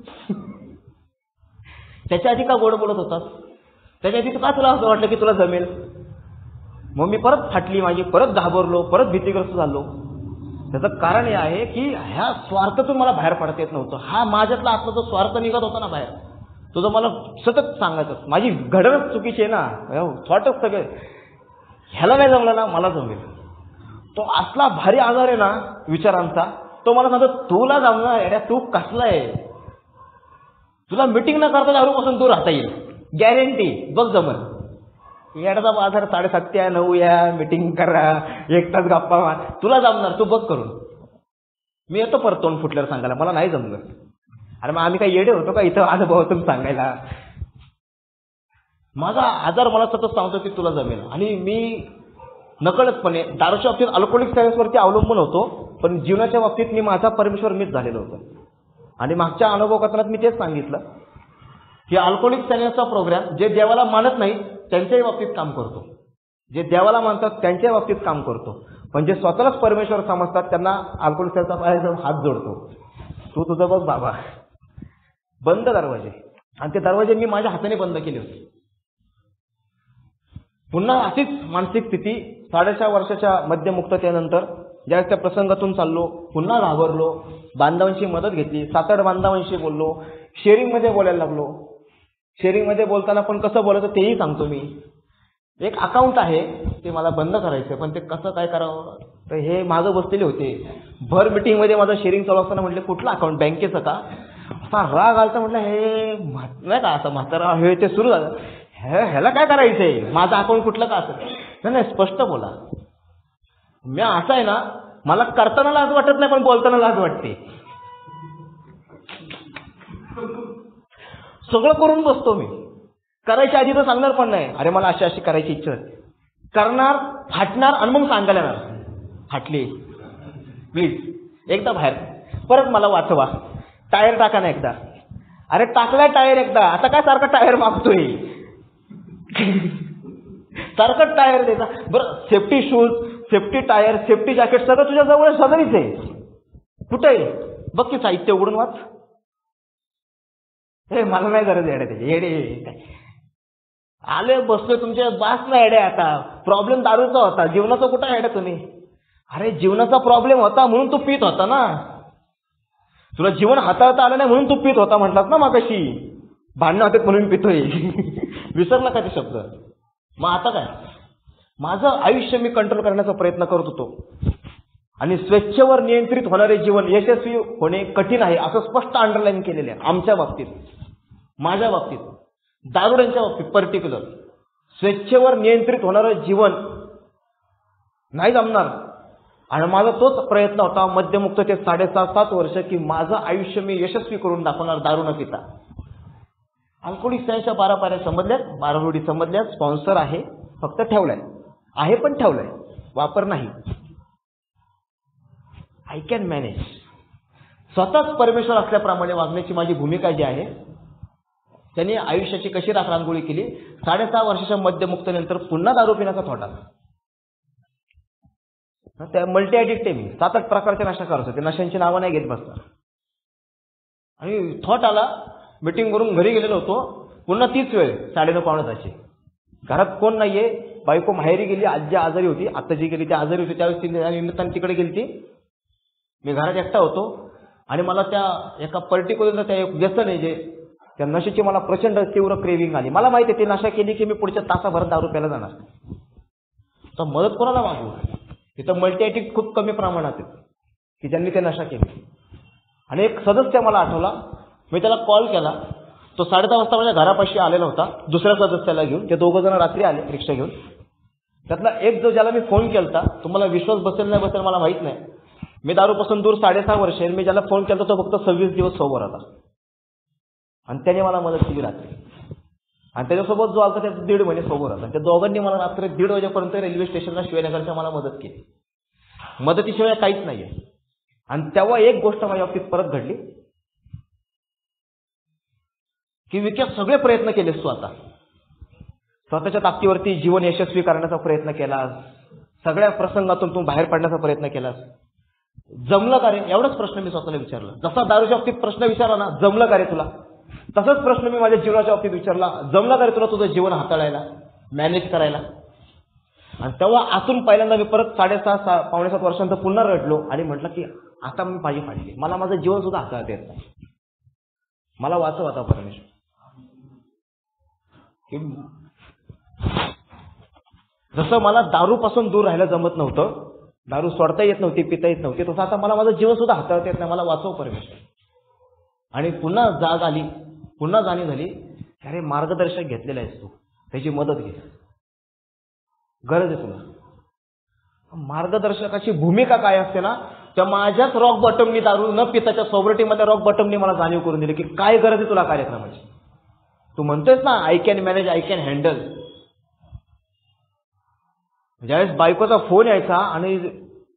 त्याच्या आधी का गोड बोलत होतास? त्याच्या आधी का तुला असं वाटलं की तुला जमेल? मग मी परत फाटली माझी, परत घाबरलो, परत भीतीग्रस्त झालो. त्याचं कारण हे आहे की ह्या स्वार्थातून मला बाहेर पडता येत नव्हतं. हा माझ्यातला आतला जो स्वार्थ निघत होता ना बाहेर, तुझं मला सतत सांगायचं, माझी घडणच चुकीची आहे ना, थॉटच सगळे, ह्याला नाही जमलं ना मला जमेल. तो असला भारी आजार आहे ना विचारांचा, तो मला सांगतो तुला जमणार आहे, तू कसला आहे, तुला मिटिंग न करता दारूपासून दूर राहता येईल, गॅरंटी, बघ जमल. येण्याचा बाजार साडेसात ते नऊ या, मिटिंग करा, एक तास गप्पा मार, तुला जमणार, तू बघ करून. मी येतो परत तोंड फुटल्यावर सांगायला मला नाही जमलं. अरे मग आम्ही काही येडे होतो का इथं अनुभवातून सांगायला? माझा आजार मला सतत सांगतो की तुला जमेल. आणि मी नकळतपणे दारूच्या बाबतीत अल्कोहोलिक सायन्सवरती अवलंबून होतो पण जीवनाच्या बाबतीत मी माझा परमेश्वर मीच झालेलो होतो. आणि मागच्या अनुभव कथनात मी तेच सांगितलं की अल्कोहोलिक्स अनोनिमसचा प्रोग्राम जे देवाला मानत नाही त्यांच्याही बाबतीत काम करतो, जे देवाला मानतात त्यांच्या बाबतीत काम करतो, पण जे स्वतःलाच परमेश्वर समजतात त्यांना अल्कोहोलिक्सचा पायाचा हात जोडतो. तू तुझं बघ बाबा. बंद दरवाजे, आणि ते दरवाजे मी माझ्या हाताने बंद केले होते. पुन्हा अशीच मानसिक स्थिती साडेसहा वर्षाच्या मद्यमुक्ततेनंतर ज्यावेळेस त्या प्रसंगातून चाललो, पुन्हा घाबरलो, बांधवांची मदत घेतली, सात आठ बांधवांशी बोललो, शेअरिंगमध्ये बोलायला लागलो. शेअरिंगमध्ये बोलताना पण कसं बोलायचं तेही सांगतो मी. एक अकाउंट आहे ते मला बंद करायचं, पण ते कसं काय करावं, तर हे मागं बसलेले होते. भर मिटिंगमध्ये माझं शेअरिंग चालू असताना म्हटलं कुठलं अकाउंट, बँकेचं का? असा राग आलता. म्हटलं हे नाही का असं म्हातारा हे ते सुरू झालं, हे ह्याला काय करायचंय, माझं अकाउंट कुठलं का असं नाही. नाही स्पष्ट बोला. मी असं आहे ना, मला करताना लाज वाटत नाही पण बोलताना लाज वाटते. सगळं करून बसतो मी. करायच्या आधी तर सांगणार पण नाही, अरे मला अशी अशी करायची इच्छा होती. करणार, फाटणार आणि मग सांगायला येणार फाटली प्लीज एकदा बाहेर, परत मला वाचवा, टायर टाका ना एकदा. अरे टाकलाय टायर एकदा, आता काय सारखं टायर मागतोय, सारखं टायर द्यायचा. बरं safety shoes, safety tyre, safety jacket सगळं तुझ्या जवळ सगळीच आहे. कुठं आहे बघ की साहित्य उघडून वाच. हे मला नाही गरज येडे त्याची, येडे आले बसलोय तुमच्या बास नाही येडे. आता प्रॉब्लेम दारूचा होता, जीवनाचा कुठं येडे तुम्ही? अरे जीवनाचा प्रॉब्लेम होता म्हणून तू पित होता ना, तुला जीवन हाताळता आलं नाही म्हणून तू पित होता म्हटलास ना मागाशी. भांडणं होते म्हणून पितोय. विसरला का ते शब्द? मग आता काय, माझं आयुष्य मी कंट्रोल करण्याचा प्रयत्न करत होतो. आणि स्वेच्छेवर नियंत्रित होणारे जीवन यशस्वी होणे कठीण आहे असं स्पष्ट अंडरलाईन केलेलं आहे. आमच्या बाबतीत, माझ्या बाबतीत, दारुड्यांच्या बाबतीत पर्टिक्युलर स्वेच्छेवर नियंत्रित होणारं जीवन नाही जमणार. आणि माझा तोच प्रयत्न होता मद्यमुक्त ते साडेसात सात वर्ष की माझं आयुष्य मी यशस्वी करून दाखवणार दारू न पिता. अल्कोहोलिक्सच्या बारा पाऱ्या समजल्यात, बारा रोडी समजल्यात. स्पॉन्सर आहे, फक्त ठेवलाय आहे, पण ठेवलाय, वापर नाही. I can manage. स्वतःच परमेश्वर असल्याप्रमाणे वागण्याची माझी भूमिका जी आहे, त्यांनी आयुष्याची कशी राखरांगोळी केली. साडेसहा वर्षाच्या मद्यमुक्तनंतर पुन्हा दारू पिण्याचा थॉट आला. त्या मल्टी ॲडिक्ट आहे मी, सात आठ प्रकारचे नशा करत होते, नशांची नावं नाही घेत बसणार. आणि थॉट आला, मीटिंग करून घरी गेलेलो होतो, पुन्हा तीच वेळ साडेनऊ पावणे ताची. घरात कोण नाहीये, बायको माहेरी गेली, आजी आजारी होती, आता जी गेली ती आजारी होती, त्यावेळेस ती निमित्ताने तिकडे गेली ती. मी घरात एकटा होतो आणि मला त्या एका पर्टिक्युलर त्या एक व्यसन आहे जे त्या नशेची मला प्रचंड तीव्र क्रेविंग आली. मला माहिती आहे ती नशा केली की मी पुढच्या तासाभरात दारू प्यायला जाणार. तर मदत कोणाला मागू? तिथं मल्टी ॲडिक्ट खूप कमी प्रमाणात आहेत की ज्यांनी ते नशा केली. आणि एक सदस्य मला आठवला, मी त्याला कॉल केला. तो साडे दहा वाजता माझ्या घरापाशी आलेला होता दुसऱ्या सदस्याला घेऊन. ते दोघं जण रात्री आले रिक्षा घेऊन. त्यातला एक जो ज्याला मी फोन केला, तुम्हाला विश्वास बसेल नाही बसेल मला माहित नाही, मी दारूपासून दूर साडेसहा वर्ष, मी ज्याला फोन केला तो फक्त सव्वीस दिवस सोबत होता आणि त्याने मला मदत केली रात्री. आणि त्याच्यासोबत जो आला त्याचा दीड महिने सोबत होता. त्या दोघांनी मला रात्री दीड वाजेपर्यंत रेल्वे स्टेशनला शिवाजीनगरच्या मला मदत केली. मदतीशिवाय काहीच नाहीये. आणि तेव्हा एक गोष्ट माझ्या बाबतीत परत घडली की विकास सगळे प्रयत्न केलेस तू, आता स्वतःच्या ताकदीवरती जीवन यशस्वी करण्याचा प्रयत्न केलास, सगळ्या प्रसंगातून तू बाहेर पडण्याचा प्रयत्न केलास, जमलं का रे? एवढाच प्रश्न मी स्वतःला विचारला. जसा दारूच्या बाबतीत प्रश्न विचारला ना, जमलं का रे तुला, तसाच प्रश्न मी माझ्या जीवनाच्या बाबतीत विचारला, जमलं का रे तुला तुझं जीवन हाताळायला, मॅनेज करायला? आणि तेव्हा आतून पहिल्यांदा मी परत साडेसहा सहा पावणे सात वर्षांत पुन्हा रडलो आणि म्हटलं की आता मी पाहिजे फाडली, मला माझं जीवन सुद्धा हाताळता येत नाही, मला वाचव आता परमेश्वर. जसं मला दारूपासून दूर राहायला जमत नव्हतं, दारू सोडता येत नव्हती, पिता येत नव्हती, तसं आता मला माझं जीवन सुद्धा हाताळता येत नाही, मला वाचव परमेश्वर. आणि पुन्हा जाग आली, पुन्हा जाणीव झाली, अरे मार्गदर्शक घेतलेलं आहेस तू, त्याची मदत घे, गरज आहे तुला. मार्गदर्शकाची भूमिका काय असते ना, त्या माझ्याच रॉक बॉटमनी, दारू न पिताच्या सोबरिटीमध्ये रॉक बॉटमनी मला जाणीव करून दिली की काय गरज आहे तुला कार्यक्रमाची. तू म्हणतोयस ना I can manage, I can handle. ज्यावेळेस बायकोचा फोन यायचा आणि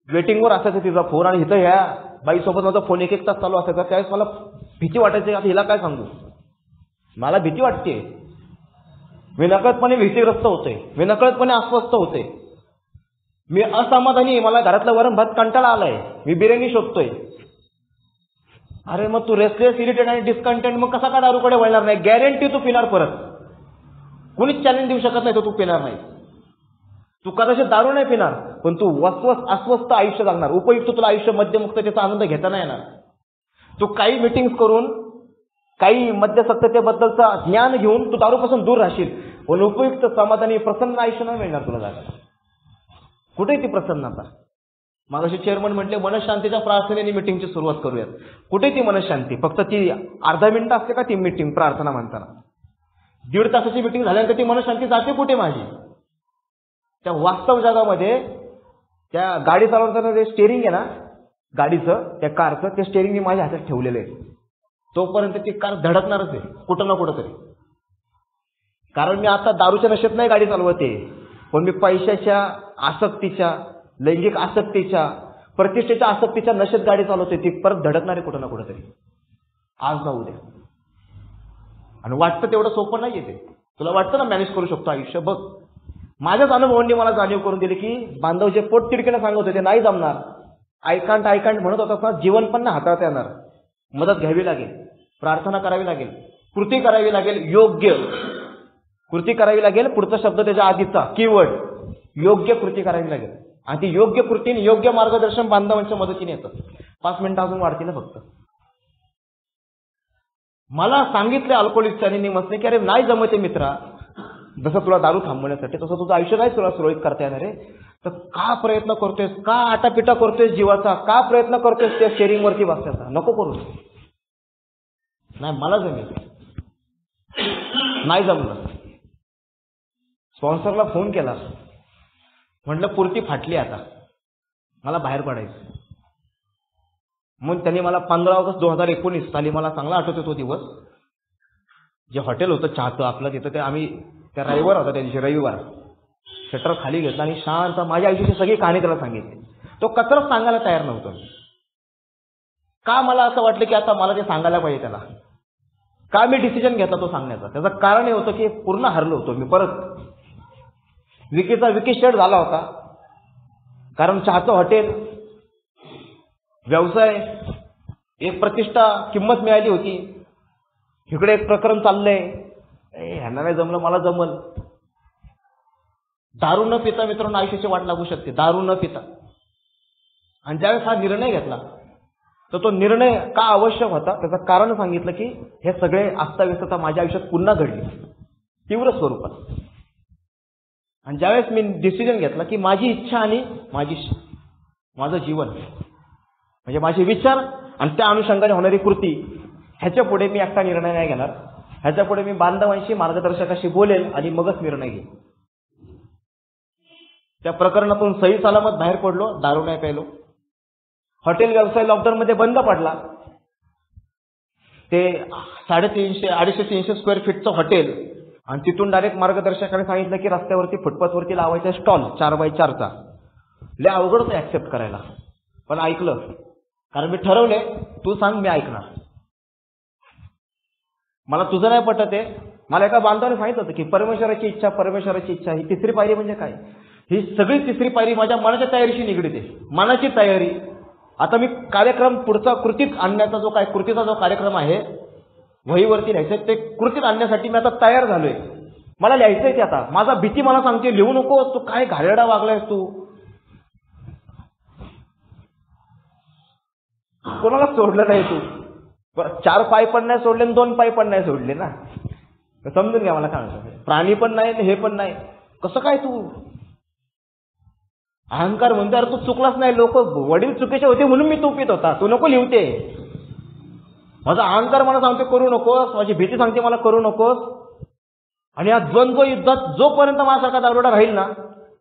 वेटिंगवर असायचा तिचा फोन, आणि इथं ह्या बाईसोबत माझा फोन एक एक तास चालू असायचा. त्यावेळेस मला भीती वाटायची, आता हिला काय सांगू, मला भीती वाटते. मी नकळतपणे भीतीग्रस्त होतोय, मी नकळतपणे अस्वस्थ होते, मी असमाधानी, मला घरातला वरण भात कंटाळा आलाय, मी बिर्याणी शोधतोय. अरे मग तू रेस्टलेस, इरिटेट आणि डिस्कंटेंट, मग कसा का दारूकडे वळणार नाही? गॅरंटी तू पिणार परत, कुणीच चॅलेंज देऊ शकत नाही तो तू पिणार नाही. तू कदाचित दारू नाही पिणार, पण तू वस्वस अस्वस्थ आयुष्य जगणार. उपयुक्त तुला आयुष्य मद्यमुक्ततेचा आनंद घेता नाही येणार. तू काही मिटिंग्स करून, काही मद्यासक्ततेबद्दलचा ज्ञान घेऊन तू दारूपासून दूर राहशील, पण उपयुक्त समाधानी प्रसन्न आयुष्य नाही मिळणार तुला जागा. कुठे ती प्रसन्नता? मागाशी चेअरमन म्हटले मनशांतीच्या प्रार्थनेने मिटिंगची सुरुवात करूयात. कुठे ती मनशांती? फक्त ती अर्धा मिनिटं असते का ती मिटिंग प्रार्थना म्हणताना? दीड तासाची मिटिंग झाल्यानंतर ती मनशांती जाते कुठे माझी? त्या वास्तव जगामध्ये त्या गाडी चालवताना जे स्टेअरिंग आहे ना गाडीचं, त्या कारचं, ते स्टेअरिंग मी माझ्या हातात ठेवलेलं आहे. तोपर्यंत ती कार धडकणारच आहे कुठं ना कुठं तरी. कारण मी आता दारूच्या नशेत नाही गाडी चालवते, पण मी पैशाच्या आसक्तीच्या, लैंगिक आसक्तीच्या, प्रतिष्ठेच्या आसक्तीच्या नशेत गाडी चालवते. ती परत धडकणार आहे कुठं ना कुठं तरी, आज ना उद्या. आणि वाटतं तेवढं सोपं नाही येते. तुला वाटतं ना मॅनेज करू शकतो आयुष्य? बघ, माझ्याच अनुभवांनी मला जाणीव करून दिली की बांधव जे पोट तिडकीनं सांगत होते नाही जमणार, ऐकांट ऐकांट म्हणत होता, जीवन पण नाही हाताळता येणार, मदत घ्यावी लागेल, प्रार्थना करावी लागेल, कृती करावी लागेल, योग्य कृती करावी लागेल. पुढचा शब्द त्याच्या आधीचा कीवर्ड, योग्य कृती करावी लागेल. आणि ती योग्य कृती, योग्य मार्गदर्शन बांधवांच्या मदतीने येतं. पाच मिनिटं अजून वाढतील ना फक्त. मला सांगितले अल्कोहोलिकच्या निमसने की अरे नाही जमते मित्रा, जसं तुला दारू थांबवण्यासाठी तसं तुझं आयुष्य नाही तुला सुरळीत करता येणार आहे, तर का प्रयत्न करतोयस, का आटापिटा करतोयस जीवाचा, का प्रयत्न करतोयस त्या शेअरिंगवरती बसण्याचा? नको करू. नाही मला जमेल, नाही जमलं. स्पॉन्सरला फोन केला, म्हटलं पुरती फाटली आता, मला बाहेर पडायचं. मग त्यांनी मला पंधरा ऑगस्ट दोन हजार एकोणीस साली, मला चांगला आठवतो तो दिवस, जे हॉटेल होतं चहाचं आपलं तिथं, ते आम्ही त्या रविवार होता त्या दिवशी, रविवार शटर खाली घेतला आणि शांत माझ्या आयुष्याची सगळी कहाणी त्याला सांगितली. तो कचराच सांगायला तयार नव्हता. का मला असं वाटलं की आता मला ते सांगायला पाहिजे त्याला? का मी डिसिजन घेतला तो सांगण्याचा? त्याचं कारण हे होतं की पूर्ण हरलो होतो मी. परत विकीचा विकी शेड झाला होता, कारण चहाचं हॉटेल व्यवसाय, एक प्रतिष्ठा, किंमत मिळाली होती. इकडे एक प्रकरण चाललंय, ह्यांना नाही जमलं, मला जमल. दारू न पिता मित्रांनो आयुष्याची वाट लागू शकते, दारू न पिता. आणि ज्यावेळेस हा निर्णय घेतला, तर तो निर्णय का आवश्यक होता त्याचं कारण सांगितलं की हे सगळे अस्ताव्यस्तता माझ्या आयुष्यात पुन्हा घडली तीव्र स्वरूपात. आणि ज्यावेळेस मी डिसिजन घेतला की माझी इच्छा आणि माझी माझं जीवन म्हणजे माझे विचार आणि त्या अनुषंगाने होणारी कृती, ह्याच्या पुढे मी एकटा निर्णय नाही घेणार, ह्याच्या पुढे मी बांधवांशी, मार्गदर्शकाशी बोलेल आणि मगच निर्णय घेईन. त्या प्रकरणातून सही सलामत बाहेर पडलो, दारू नाही प्यायलो. हॉटेल व्यवसाय लॉकडाऊनमध्ये बंद पडला. ते साडेतीनशे अडीचशे तीनशे स्क्वेअर फीटचं हॉटेल, आणि तिथून डायरेक्ट मार्गदर्शकाने सांगितलं की रस्त्यावरती फुटपाथवरती लावायचा स्टॉल चार बाय चारचा. लय अवघड होतं ऍक्सेप्ट करायला, पण ऐकलं. कारण मी ठरवले, तू सांग मी ऐकणार. मला तुझं नाही पटत आहे. मला एका बांधवाने सांगितलं होतं की परमेश्वराची इच्छा, परमेश्वराची इच्छा ही तिसरी पायरी म्हणजे काय? ही सगळी तिसरी पायरी माझ्या मनाच्या तयारीशी निगडीत आहे. मनाची तयारी. आता मी कार्यक्रम पुढचा कृतीत आणण्याचा जो काय कृतीचा जो कार्यक्रम आहे वहीवरती लिहायचं, ते कृतीत आणण्यासाठी मी आता तयार झालोय. मला लिहायचंय ते आता. माझा भीती मला सांगते लिहू नको, तू काय घाणेरडा वागलायस तू. कोणाला सोडलं नाही तू. चार पाय पण नाही सोडले आणि दोन पाय पण नाही सोडले ना. समजून घ्या मला काय म्हणतो. प्राणी पण नाही हे पण नाही. कसं काय तू अहंकार म्हणतो? अरे तू चुकलाच नाही. लोक वडील चुकीचे होते म्हणून मी तू पित होता. तू नको लिहते. माझा अहंकार मला सांगते करू नकोस, माझी भीती सांगते मला करू नकोस. आणि या द्वंद्व युद्धात जोपर्यंत माझ्यासारखा दारोडा राहील ना,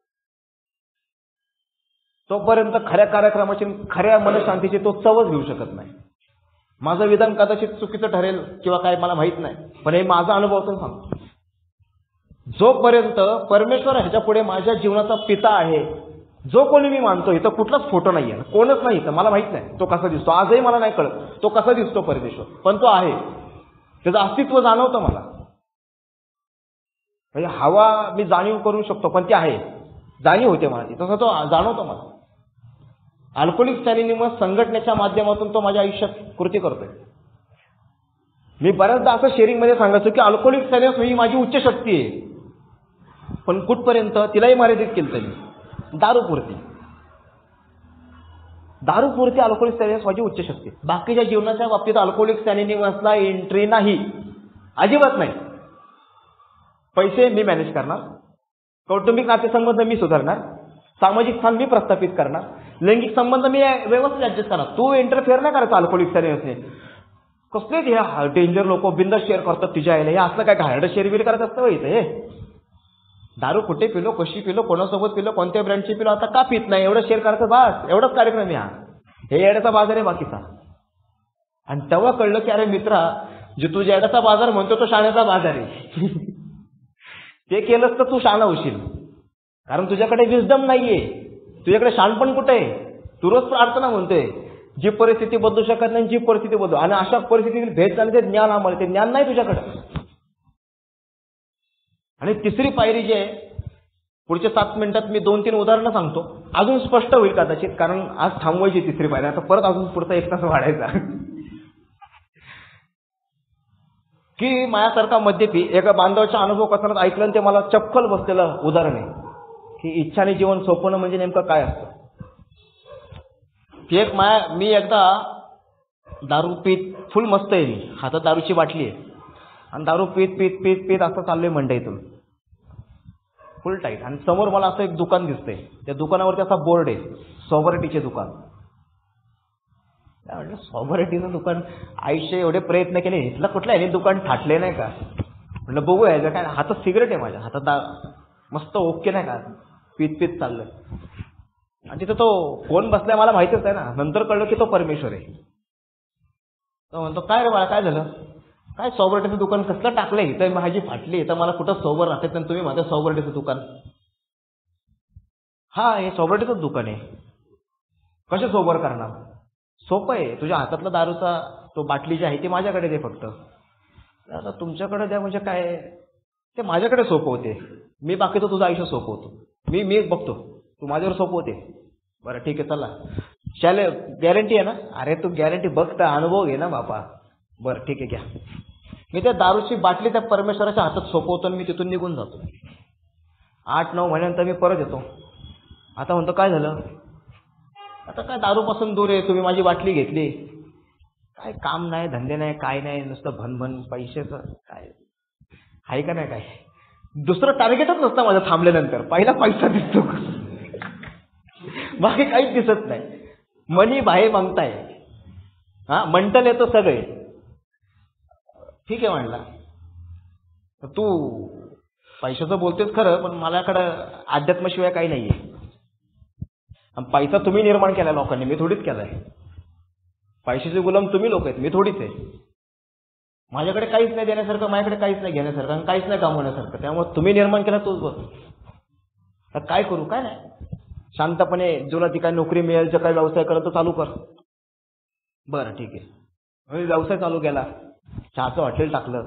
तोपर्यंत खऱ्या कार्यक्रमाची, खऱ्या मनशांतीची तो चवच घेऊ शकत नाही. माझं विधान कदाचित चुकीचं ठरेल किंवा काय मला माहित नाही, पण हे माझा अनुभव तर सांगतो. जोपर्यंत परमेश्वर ह्याच्या पुढे माझ्या जीवनाचा पिता आहे, जो कोणी मी मानतो इथं कुठलाच फोटो नाही आहे, कोणच नाही इथं, मला माहित नाही तो कसा दिसतो, आजही मला नाही कळत तो कसा दिसतो परमेश्वर, पण तो आहे, त्याचं अस्तित्व जाणवतं मला. म्हणजे हवा मी जाणीव करू शकतो, पण ती आहे, जाणीव होते मला ती, तसं तो जाणवतो मला. अल्कोहोलिक्स अनोनिमस संघटनेच्या माध्यमातून तो माझ्या आयुष्यात कृती करतोय. मी बऱ्याचदा असं शेअरिंगमध्ये सांगायचो की अल्कोहोलिक्स अनोनिमस ही माझी उच्च शक्ती आहे, पण कुठपर्यंत तिलाही मर्यादित केलं त्यांनी, दारूपुरती दारूपुरती अल्कोहोलिक्स अनोनिमस माझी उच्च शक्ती. बाकीच्या जीवनाच्या बाबतीत अल्कोहोलिक्स अनोनिमसला एंट्री नाही, अजिबात नाही. पैसे मी मॅनेज करणार, कौटुंबिक नातेसंबंध मी सुधारणार, सामाजिक स्थान मी प्रस्थापित करणार, लैंगिक संबंध मी व्यवस्थित ऍडजस्ट करणार. तू इंटरफेअर नाही करायचा अल्कोहोलिक्स अनोनिमसने. कसलेच हे डेंजर लोक बिंदास शेअर करतात तिच्या आईला, हे असलं काय हार्ड शेअर बिर करत असतं इथं. हे दारू कुठे पिलो, कशी पिलो, कोणासोबत पिलो, कोणत्या ब्रँडची पिलो, आता का पित नाही, एवढं शेअर करायचं बस, एवढाच कार्यक्रम आहे हा. हे येड्याचा बाजार आहे बाकीचा. आणि तेव्हा कळलं की अरे मित्रा, जे तू येड्याचा बाजार म्हणतो तो शाण्याचा बाजार आहे. ते केलंस तर तू शाणा होशील, कारण तुझ्याकडे विजडम नाहीये, तुझ्याकडे शाणपण कुठे आहे. तू रोज प्रार्थना म्हणतोय, जी परिस्थिती बदलू शकत नाही जी परिस्थिती बदलू, आणि अशा परिस्थितीतील भेट झाली ते ज्ञान आम्हाला, ते ज्ञान नाही तुझ्याकडे. आणि तिसरी पायरी जी आहे, पुढच्या सात मिनिटात मी दोन तीन उदाहरणं सांगतो, अजून स्पष्ट होईल कदाचित, कारण आज थांबवायची तिसरी पायरी, आता परत अजून पुढचा एक तास वाढायचा. की माझ्यासारखा मद्यपी एका बांधवाचा अनुभव कथनात ऐकलं ते मला चपखल बसलेलं उदाहरण आहे की इच्छाने जीवन सोपवणं म्हणजे नेमकं काय असतं. ती एक माया मी एकदा दारू पीत, फुल मस्त आहे मी, हातात दारूची बाटली आहे आणि दारू पीत पीत पीत पीत असं चाललोय मंडईतून फुल टाईट, आणि समोर मला असं एक दुकान दिसतंय, त्या दुकानावरती असा बोर्ड आहे, सॉबर्टीचे दुकान. म्हटलं सॉबर्टीचं दुकान, आयुष्य एवढे प्रयत्न केले, इथलं कुठलं आहे दुकान ठाटले नाही का, म्हटलं बघू यायचं काय, हातात सिगरेट आहे माझ्या हातात, दा मस्त ओके नाही का, पीत पीत चाललंय. आणि तिथं तो कोण बसलाय मला माहितीच आहे ना, नंतर कळलं की तो परमेश्वर आहे. तो म्हणतो काय रे बाळा काय झालं, काय सॉबर्टीचं दुकान कसलं टाकलंय, इथं माझी फाटली, इथं मला कुठं सोबर राहते, तर तुम्ही माझं सॉबर्टीचं दुकान. हा हे सॉबर्टीचंच दुकान आहे. कसे सोबर करणार, सोपं आहे, तुझ्या हातातला दारूचा तो बाटली जी आहे ती माझ्याकडे दे फक्त. आता तुमच्याकडे द्या म्हणजे काय, ते माझ्याकडे सोपवते, मी बाकीचं तुझं आयुष्य सोपवतो, मी मी बघतो, तू माझ्यावर सोपवते. बरं ठीक आहे चला, शाले गॅरंटी आहे ना, अरे तू गॅरंटी बघता, अनुभव घे ना बापा. बरं ठीक आहे घ्या. मी त्या दारूची बाटली त्या परमेश्वराच्या हातात सोपवतो आणि मी तिथून निघून जातो. आठ नऊ महिन्यानंतर मी परत येतो. आता म्हणतो काय झालं, आता काय दारूपासून दूर आहे, तुम्ही माझी बाटली घेतली, काय काम नाही धंदे नाही काय नाही, नुसतं भनभन पैशाचं काय आहे का नाही, काय दुसरं टार्गेटच नसतं माझं थांबल्यानंतर, पहिला पैसा दिसतो, बाकी काहीच दिसत नाही. मनी बाहे मागताय, हा मंटल येतो सगळे. ठीक आहे म्हणला, तू पैशाचं बोलतेस खरं, पण माझ्याकडं अध्यात्माशिवाय काही नाहीये. पैसा तुम्ही निर्माण केला लोकांनी, मी थोडीच केलाय. पैशाचे गुलाम तुम्ही लोक आहेत, मी थोडीच आहे. माझ्याकडे काहीच नाही देण्यासारखं, माझ्याकडे काहीच नाही घेण्यासारखं, आणि काहीच नाही कमवण्यासारखं. त्यामुळे तुम्ही निर्माण केला तोच बघ. काय करू, काय नाही, शांतपणे तुला ती काय नोकरी मिळेल, जे काय व्यवसाय करत तो चालू कर. बरं ठीक आहे, व्यवसाय चालू केला, चहाचं हॉटेल टाकलं.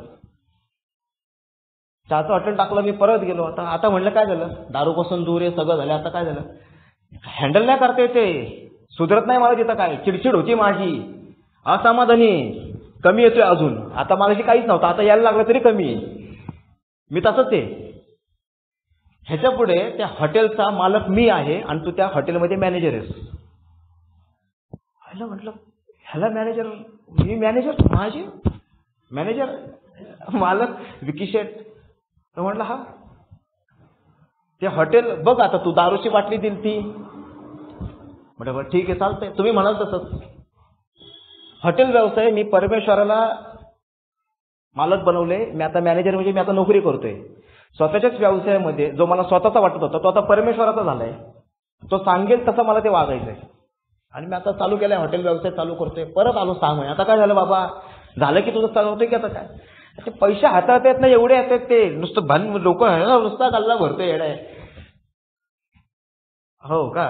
चहाचं हॉटेल टाकलं, मी परत गेलो. आता आता म्हणलं काय झालं, दारूपासून दूर आहे, सगळं झालं, आता काय झालं, हँडल नाही करता येते, सुधरत नाही मला तिथं, काय चिडचिड होती माझी, असमाधानी, कमी येतोय अजून. आता माझ्याशी काहीच नव्हतं, आता यायला लागलं तरी कमी आहे, मी तसंच आहे. ह्याच्या पुढे त्या हॉटेलचा मालक मी आहे आणि तू त्या हॉटेलमध्ये मॅनेजर आहेस. ह्याला म्हटलं, ह्याला मॅनेजर, मी मॅनेजर, माझी मॅनेजर, मालक विकी शेठ. तर म्हटलं हा ते हॉटेल बघ, आता तू दारूची बाटली दिली ती, म्हटलं बरं ठीक आहे चालतंय, तुम्ही म्हणाल तसंच. हॉटेल व्यवसाय मी परमेश्वराला मालक बनवले, मी आता मॅनेजर, म्हणजे मी आता नोकरी करतोय. स्वतःच्याच व्यवसायामध्ये जो मला स्वतःचा वाटत होता तो आता परमेश्वराचा झालाय. तो सांगेल तसं मला ते वागायचंय, आणि मी आता चालू केलंय, हॉटेल व्यवसाय चालू करतोय. परत आलो सहा महिने. आता काय झालं बाबा, झालं की तुझं चालवतोय की आता काय, ते पैसे हातात येत नाही, एवढे येतात ते नुसतं भन, लोक नुसता गल्ला भरतोय, येडा आहे. हो का?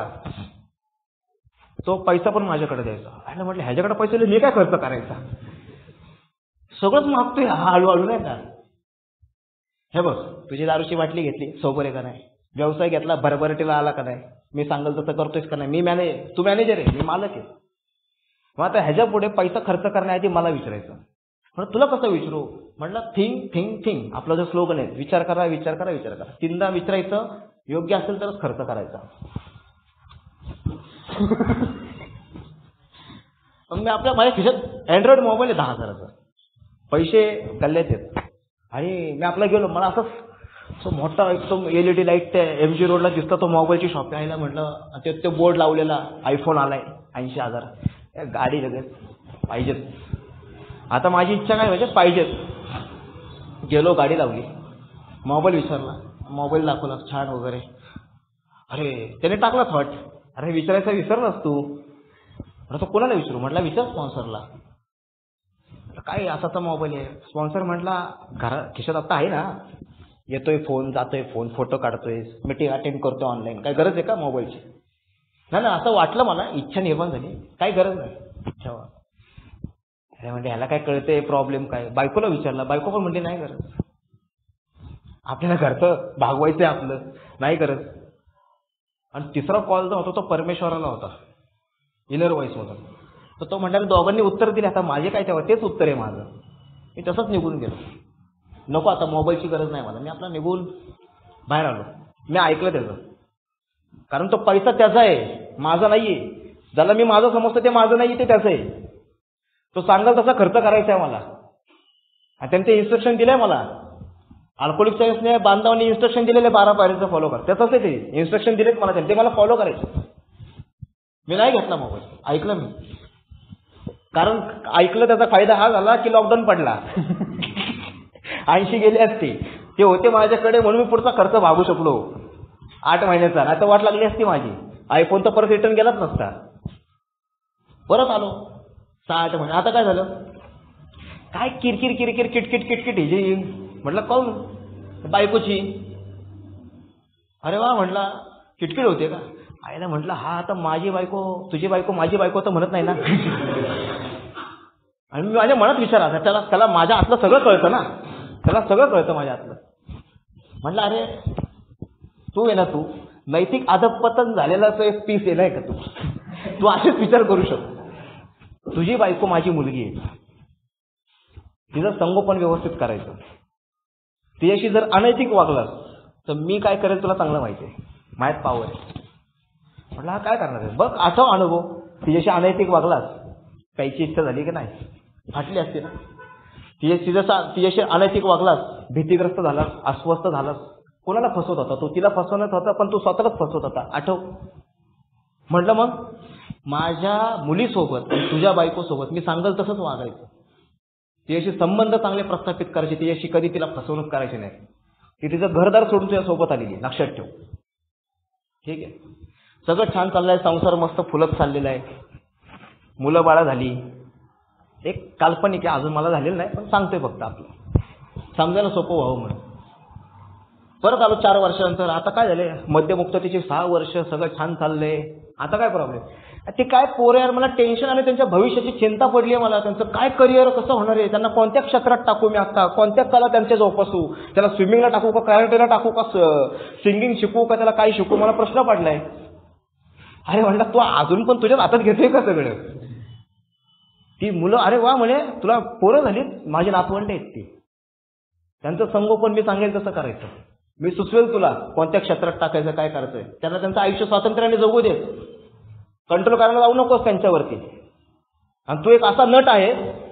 तो पैसा पण माझ्याकडे द्यायचा. आणि म्हटलं ह्याच्याकडे पैसे दिले मी काय खर्च करायचा? सगळंच मागतोय हा हळूहळू नाही का. हे बघ, तुझी दारूची बाटली घेतली, सोबर आहे का नाही? व्यवसाय घेतला, भरभराटीला आला का नाही? मी सांगल तसं करतोयस का नाही? मी मॅनेज तू मॅनेजर आहे, मी मालक आहे. मग आता ह्याच्या पुढे पैसा खर्च करण्याआधी मला विचारायचं. म्हणून तुला कसं विचारू? म्हटलं थिंक थिंक थिंक. आपलं जो स्लोगन आहे, विचार करा विचार करा विचार करा. तीनदा विचारायचं, योग्य असेल तरच खर्च करायचा. मग मी आपल्या माझ्या खिशात अँड्रॉइड मोबाईल आहे दहा हजाराचा, पैसे गल्ल्यात आहेत. आणि मी आपला गेलो, मला असंच तो मोठा एकदम एल ई डी लाईट त्या एम जी रोडला दिसता, तो मोबाईलची शॉप आहे. म्हटलं ते ते बोर्ड लावलेला, आयफोन आलाय ऐंशी हजार, गाडी लगेच पाहिजेत. आता माझी इच्छा काय म्हणजे पाहिजेत. गेलो, गाडी लावली, मोबाईल विचारला, मोबाईल दाखवला छान वगैरे. अरे त्याने टाकला थॉट, अरे विचारायचा विसरलास तू. तो कोणाला विचारू? म्हटलं विचार स्पॉन्सरला. काय असाचा मोबाईल आहे? स्पॉन्सर म्हटला घरा खिशात आता आहे ना, येतोय फोन, जातोय फोन, फोटो काढतोय, मीटिंग अटेंड करतोय ऑनलाईन, काय गरज आहे का मोबाईलची? नाही ना, असं वाटलं मला, इच्छा निर्माण झाली, काही गरज नाही ठेवा. अरे म्हणजे ह्याला काय कळतंय प्रॉब्लेम काय? बायकोला विचारला, बायको पण म्हणली नाही गरज, आपल्याला घरचं भागवायचंय आपलं, नाही गरज. आणि तिसरा कॉल जो होता तो परमेश्वराला होता, इनर व्हॉइस होता. तर तो म्हणाला दोघांनी उत्तर दिले, आता माझे काय तेव्हा तेच उत्तर आहे माझं. मी तसंच निघून गेलो, नको आता मोबाईलची गरज नाही मला. मी आपला निघून बाहेर आलो. मी ऐकलं त्याचं, कारण तो पैसा त्याचा आहे, माझा नाहीये. ज्याला मी माझं समजतो ते माझं नाही, ते त्याचं आहे. तो सांगाल तसा खर्च करायचा आहे मला. आणि त्यांनी ते इन्स्ट्रक्शन दिलंय मला, अल्कोहोलिक सायन्सने बांधवांनी इन्स्ट्रक्शन दिलेले बारा पायरीचं फॉलो कर. त्याच ते इन्स्ट्रक्शन दिलेत मला, त्यांनी ते मला फॉलो करायचे. मी नाही घेतला मोबाईल, ऐकलं मी. कारण ऐकलं त्याचा फायदा हा झाला की लॉकडाऊन पडला, ऐंशी गेले असते, ते होते माझ्याकडे म्हणून मी पुढचा खर्च भागू शकलो आठ महिन्याचा. नाही तर वाट लागली असती माझी, आयफोन तर परत रिटर्न गेलाच नसता. परत आलो सहा आठ महिने. आता काय झालं? काय किरकिर किरकिर किटकिट किटकिट हिजी. म्हटलं काऊन? बायकोची. अरे वा, म्हटला किटकिट होते का? आईला म्हटलं हा आता माझी बायको तुझी बायको माझी बायको तर म्हणत नाही ना. आणि मी माझ्या मनात विचार आला, त्याला त्याला माझ्या आतलं सगळं कळतं ना, त्याला सगळं कळतं माझ्या आतलं. म्हटलं अरे तू आहे ना, तू नैतिक अधपतन झालेला तो एक पीस आहे का तू? तू असेच विचार करू शकतो. तुझी बायको माझी मुलगी आहे, तिचं संगोपन व्यवस्थित करायचं. तिच्याशी जर अनैतिक वागलास तर मी काय करेल तुला चांगलं माहिती आहे, माहीत पावर आहे. म्हटलं हा काय करणार आहे? बघ असा अनुभव, तिच्याशी अनैतिक वागलास, प्यायची इच्छा झाली की नाही? फाटली असते ना. तिच्या तिच्या तिच्याशी अनैतिक वागलास, भीतीग्रस्त झालास, अस्वस्थ झालास, कोणाला फसवत होता तू? तिला फसवण्यात होता, पण तू स्वतःलाच फसवत होता, आठव. म्हटलं मग माझ्या मुलीसोबत आणि तुझ्या बायकोसोबत मी सांगल तसंच वागायचं. तिच्याशी संबंध चांगले प्रस्थापित करायचे, तिच्याशी कधी तिला फसवणूक करायची नाही. ती तिचं घरदार सोडून तुझ्या सोबत आलेली, लक्षात ठेव. ठीक आहे, सगळं छान चाललंय, संसार मस्त फुलत चाललेला आहे, मुलं बाळा झाली. एक काल्पनिक आहे, अजून मला झालेलं नाही, पण सांगतोय फक्त आपलं समजायला सोपं व्हावं म्हणून. परत आलो चार वर्षानंतर. आता काय झाले, मद्यमुक्ततेची सहा वर्ष, सगळं छान चाललंय. आता काय प्रॉब्लेम? ते काय पोरं यार, मला टेन्शन आणि त्यांच्या भविष्याची चिंता पडली आहे मला. त्यांचं काय करिअर कसं होणार आहे, त्यांना कोणत्या क्षेत्रात टाकू मी, आता कोणत्या कला त्यांच्या जोपासू, त्याला स्विमिंगला टाकू का, कराटेला टाकू का, सिंगिंग शिकू का, त्याला काय शिकू, मला प्रश्न पडलाय. अरे म्हणला तू अजून पण तुझ्या हातात घेतोय का सगळं? ती मुलं अरे वा म्हणे, तुला पोरं झालीत, माझी नातवंड आहेत ती, त्यांचं संगोपन मी सांगेल तसं करायचं. मी सुचवेल तुला कोणत्या क्षेत्रात टाकायचं, काय करायचंय. त्यांना त्यांचं आयुष्य स्वातंत्र्याने जगू दे, कंट्रोल करायला जाऊ नकोस त्यांच्यावरती. आणि तू एक असा नट आहे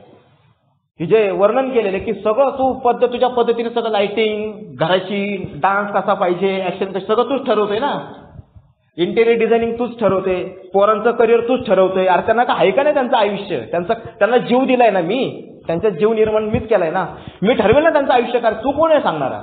की जे वर्णन केलेले की सगळं तू पद्धत तुझ्या पद्धतीने सगळं, लाइटिंग, घराची, डान्स कसा पाहिजे, ऍक्शन कसं, सगळं तूच ठरवतोय ना. इंटेरियर डिझायनिंग तूच ठरवते, पोरांचं करिअर तूच ठरवतोय. अरे त्यांना का आहे का नाही त्यांचं आयुष्य? त्यांचं त्यांना जीव दिलाय ना मी, त्यांचा जीव निर्माण मीच केलाय ना, मी ठरवेल ना त्यांचं आयुष्य काय. तू कोण आहे सांगणारा?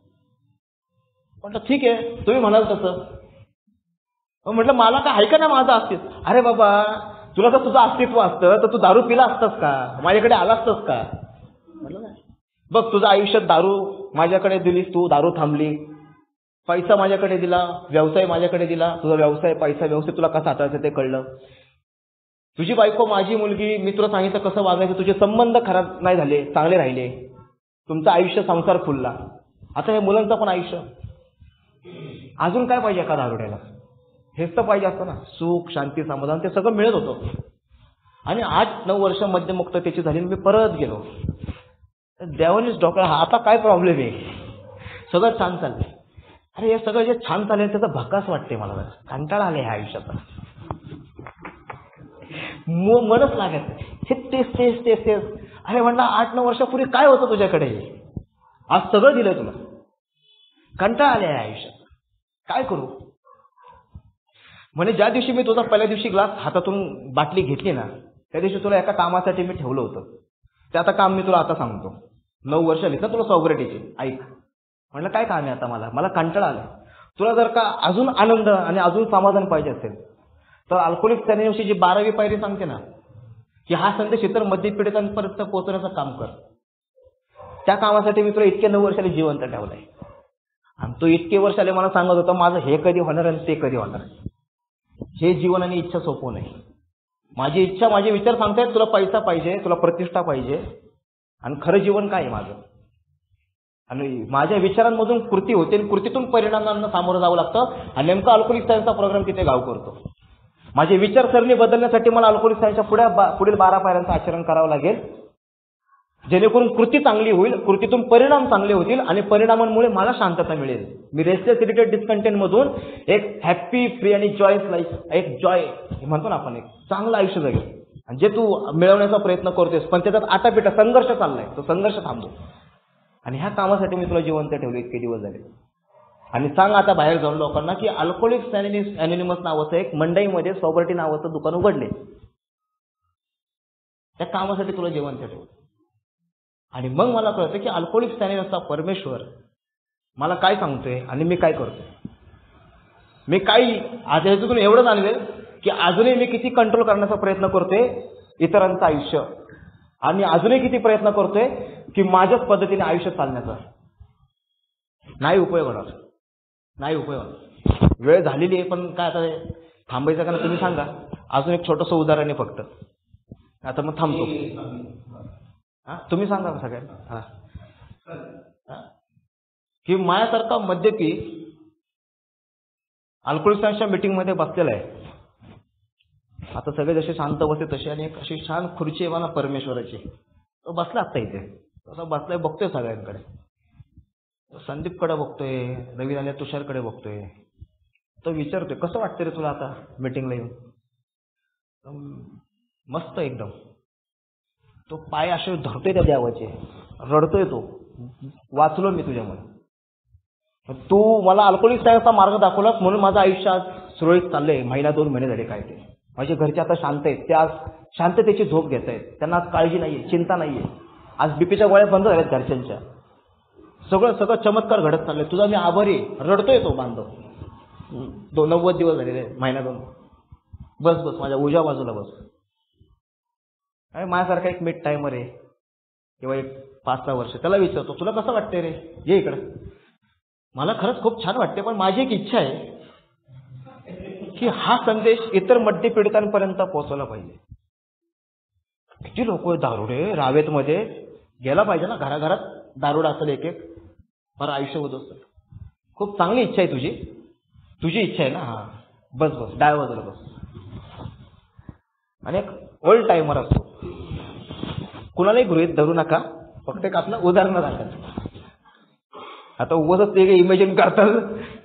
म्हटलं ठीक आहे, तुम्ही म्हणाल तसं. म्हटलं मला काय आहे का नाही माझं अस्तित्व? अरे बाबा, तुला जर तुझं अस्तित्व असतं तर तू दारू पिला असतास का, माझ्याकडे आला असतास का? म्हटलं नाही. बघ तुझं आयुष्यात दारू माझ्याकडे दिलीस, तू दारू थांबली, पैसा माझ्याकडे दिला, व्यवसाय माझ्याकडे दिला, तुझा व्यवसाय पैसा व्यवसाय तुला कसा हाताळायचा ते कळलं. तुझी बायको माझी मुलगी, मी तुला सांगितलं कसं वागायचं, तुझे संबंध खराब नाही झाले, चांगले राहिले, तुमचं आयुष्य संसार फुलला. आता हे मुलांचं पण आयुष्य, अजून काय पाहिजे एका दारुड्याला? हेच तर पाहिजे असतं ना, सुख शांती समाधान ते सगळं मिळत होतं. आणि आठ नऊ वर्ष मद्यमुक्ततेची झाली, मी परत गेलो. देवानीच डॉक्टर हा आता काय प्रॉब्लेम आहे, सगळं छान चाललंय. अरे हे सगळं जे छान चाललंय त्याचा भकास वाटते मला, कंटाळा आले ह्या आयुष्याचा, मनच लागत हे तेच तेच तेच तेच. अरे म्हणलं आठ नऊ वर्षापूर्वी काय होतं तुझ्याकडे, आज सगळं दिलंय तुला, कंटाळा आले ह्या आयुष्यात, काय करू? म्हणजे ज्या दिवशी मी तुझा पहिल्या दिवशी ग्लास हातातून बाटली घेतली ना, त्या दिवशी तुला एका कामासाठी मी ठेवलं होतं. ते आता काम मी तुला आता सांगतो. नऊ वर्ष लिहिलं तुला सॉग्रेटीचे, ऐक. म्हणलं काय काम आहे आता, मला मला कंटाळा आला. तुला जर का अजून आनंद आणि अजून समाधान पाहिजे असेल तर अल्कोहोलिक अनोनिमसची जी बारावी पायरी सांगते ना, की हा संदेश इतर मद्यपीडितांपर्यंत पोहोचवण्याचं काम कर. त्या कामासाठी मी तुला इतके नऊ वर्षाला जिवंत ठेवलंय. आणि तो इतके वर्षाले मला सांगत होता माझं हे कधी होणार आणि ते कधी होणार. हे जीवन आणि इच्छा सोपवू नये. माझी इच्छा माझे विचार सांगतायत तुला पैसा पाहिजे, तुला प्रतिष्ठा पाहिजे, आणि खरं जीवन काय आहे माझं. आणि माझ्या विचारांमधून कृती होते, कृतीतून परिणामांना सामोरं जावं लागतं. आणि नेमका अल्कोहोलिक सायन्सचा प्रोग्राम तिथे गाव करतो. माझी विचारसरणी बदलण्यासाठी मला अल्कोहोलिक सायन्सच्या पुढे पुढील बारा पायऱ्यांचं आचरण करावं लागेल, जेणेकरून कृती चांगली होईल, कृतीतून परिणाम चांगले होतील आणि परिणामांमुळे मला शांतता मिळेल. मी रेस्टलेस इरिटेट डिस्कंटेंट मधून एक हॅप्पी फ्री आणि जॉयस लाईफ, एक जॉय म्हणतो ना आपण, एक चांगलं आयुष्य जगेल. आणि जे तू मिळवण्याचा प्रयत्न करतोस पण त्याच्यात आटापिटा संघर्ष चाललाय, तो संघर्ष थांबतो. आणि ह्या कामासाठी मी तुला जिवंत ठेवले इतके दिवस झाले. आणि सांग आता बाहेर जाऊन लोकांना की अल्कोहोलिक्स अनोनिमस नावाचं एक मंडईमध्ये सॉबर्टी नावाचं दुकान उघडले, त्या कामासाठी तुला जिवंत ठेवलं. आणि मग मला कळतं की अल्कोहोलिक्स अनोनिमसचा परमेश्वर मला काय सांगतोय आणि मी काय करतोय. मी काही आज ह्याच्यातून एवढं जाणवेल की अजूनही मी किती कंट्रोल करण्याचा प्रयत्न करतोय इतरांचं आयुष्य, आणि अजूनही किती प्रयत्न करतोय की माझ्याच पद्धतीने आयुष्य चालण्याचा. नाही उपयोग होणार, नाही उपयोग होणार. वेळ झालेली आहे, पण काय आता थांबायचं का ना तुम्ही सांगा. अजून एक छोटंसं उदाहरण आहे फक्त, आता मग थांबतो. हा तुम्ही सांगा सगळ्यांना. हा की माझ्यासारखा मद्यपी अल्कोहोलिक्सच्या मीटिंग मध्ये बसलेला आहे. आता सगळे जसे शांत बसले तसे, आणि एक अशी छान खुर्ची आहे मला परमेश्वराची, तो बसला आता इथे, तसा बसलाय, बघतोय सगळ्यांकडे, संदीपकडे बघतोय, रवी आणि तुषारकडे बघतोय. तो विचारतोय कसं वाटतं रे तुला आता मीटिंगला येऊन. मस्त एकदम. तो पाय असे धरतोय त्या देवाचे, रडतोय तो, वाचलो मी तुझ्यामुळे, तू मला अल्कोहोलिक सायन्सचा मार्ग दाखवलास म्हणून माझं आयुष्य आज सुरळीत चाललंय. महिना दोन महिने झाले काय ते, माझे घरचे आता शांत आहेत, ते आज शांततेची झोप घेत आहेत, त्यांना आज काळजी नाहीये, चिंता नाहीये. आज बीपीच्या गोळ्या बंद झाल्यात घरच्यांच्या, सगळं सगळं चमत्कार घडत चाललंय. तुझा मी आभारी. रडतोय तो बांधव, दोन नव्वद दिवस झालेले, महिना दोन. बस बस माझ्या उजव्या बाजूला बस. अरे माझ्यासारखा एक मिड टाइमर आहे किंवा एक पाच सहा वर्ष, त्याला विचारतो तुला कसं वाटतंय रे, ये इकडं. मला खरंच खूप छान वाटते, पण माझी एक इच्छा आहे की हा संदेश इतर मद्यपीडितांपर्यंत पोहोचवला पाहिजे. किती लोक दारुडे रावेत मध्ये गेला पाहिजे ना, घराघरात दारुडा असेल एक एक, बरं आयुष्य उद्ध्वस्त. खूप चांगली इच्छा आहे तुझी, तुझी इच्छा आहे ना. हा बस बस डाय बाजूला बस. आणि एक ओल्ड टाइमर असतो, कुणालाही गृहीत धरू नका, फक्त एक आपलं उदाहरण दाखवायचं. आता उगाच ते इमॅजिन करतात.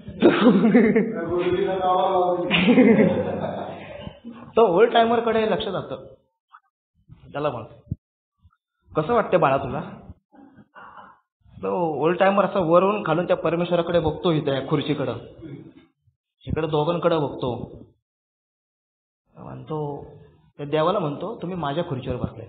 तो ओल्ड टाइमर कडे लक्ष जातं, त्याला म्हणतो कसं वाटतं बाळा तुला. तो ओल्ड टाइमर असं वरून खालून त्या परमेश्वराकडे बघतो, इथे या खुर्चीकडं, इकडे दोघांकडे बघतो, म्हणतो त्या देवाला म्हणतो तुम्ही माझ्या खुर्चीवर बसलाय,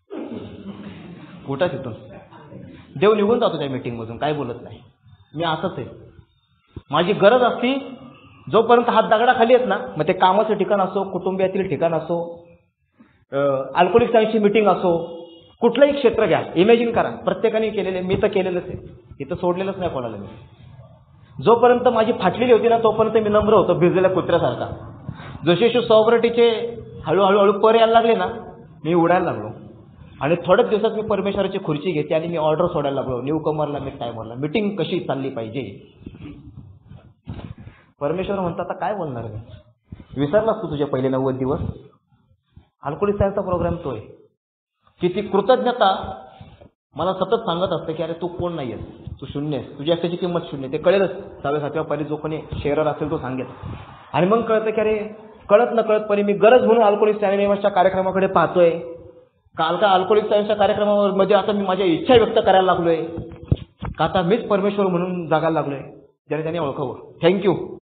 उठा तिथून. देव निघून जातो त्या मीटिंग मधून, काय बोलत नाही. मी असंच आहे, माझी गरज असती जोपर्यंत हात दगडाखाली आहेत ना, मग ते कामाचं ठिकाण असो, कुटुंबियातील ठिकाण असो, अल्कोहोलिक सायन्सची मीटिंग असो, कुठलंही क्षेत्र घ्या, इमॅजिन करा. प्रत्येकाने केलेले, मी तर केलेलंच आहे, इथं सोडलेलंच नाही कोणाला मी. जोपर्यंत माझी फाटलेली होती ना तोपर्यंत मी नम्र होतो, भिजलेल्या कुत्र्यासारखा. जसे जसे सॉव्हर्निटीचे हळूहळू हळू पर यायला लागले ना, मी उडायला लागलो. आणि थोड्याच दिवसात मी परमेश्वराची खुर्ची घेते आणि मी ऑर्डर सोडायला लागलो. न्यू कमरला मिड टायमरला मीटिंग कशी चालली पाहिजे. परमेश्वर म्हणतात आता काय बोलणार मी, विसरलास तू तुझे पहिले नव्वद दिवस. अल्कोहोलिक सायन्सचा प्रोग्राम तो आहे. किती कृतज्ञता मला सतत सांगत असते की अरे तू कोण नाही आहेस, तू शून्य आहेस, तुझी असल्याची किंमत शून्य. ते कळेलच सहाव्या सातव्या पारी जो कोणी शेअरर असेल तो सांगेल. आणि मग कळतं की अरे कळत न कळतपणे मी गरज म्हणून अल्कोहोलिक सायन्सच्या कार्यक्रमाकडे पाहतोय. काल का अल्कोहोलिक सायन्सच्या कार्यक्रमावर मध्ये आता मी माझ्या इच्छा व्यक्त करायला लागलोय का आता मीच परमेश्वर म्हणून जगायला लागलोय. ज्याने त्याने ओळखावं. थँक्यू.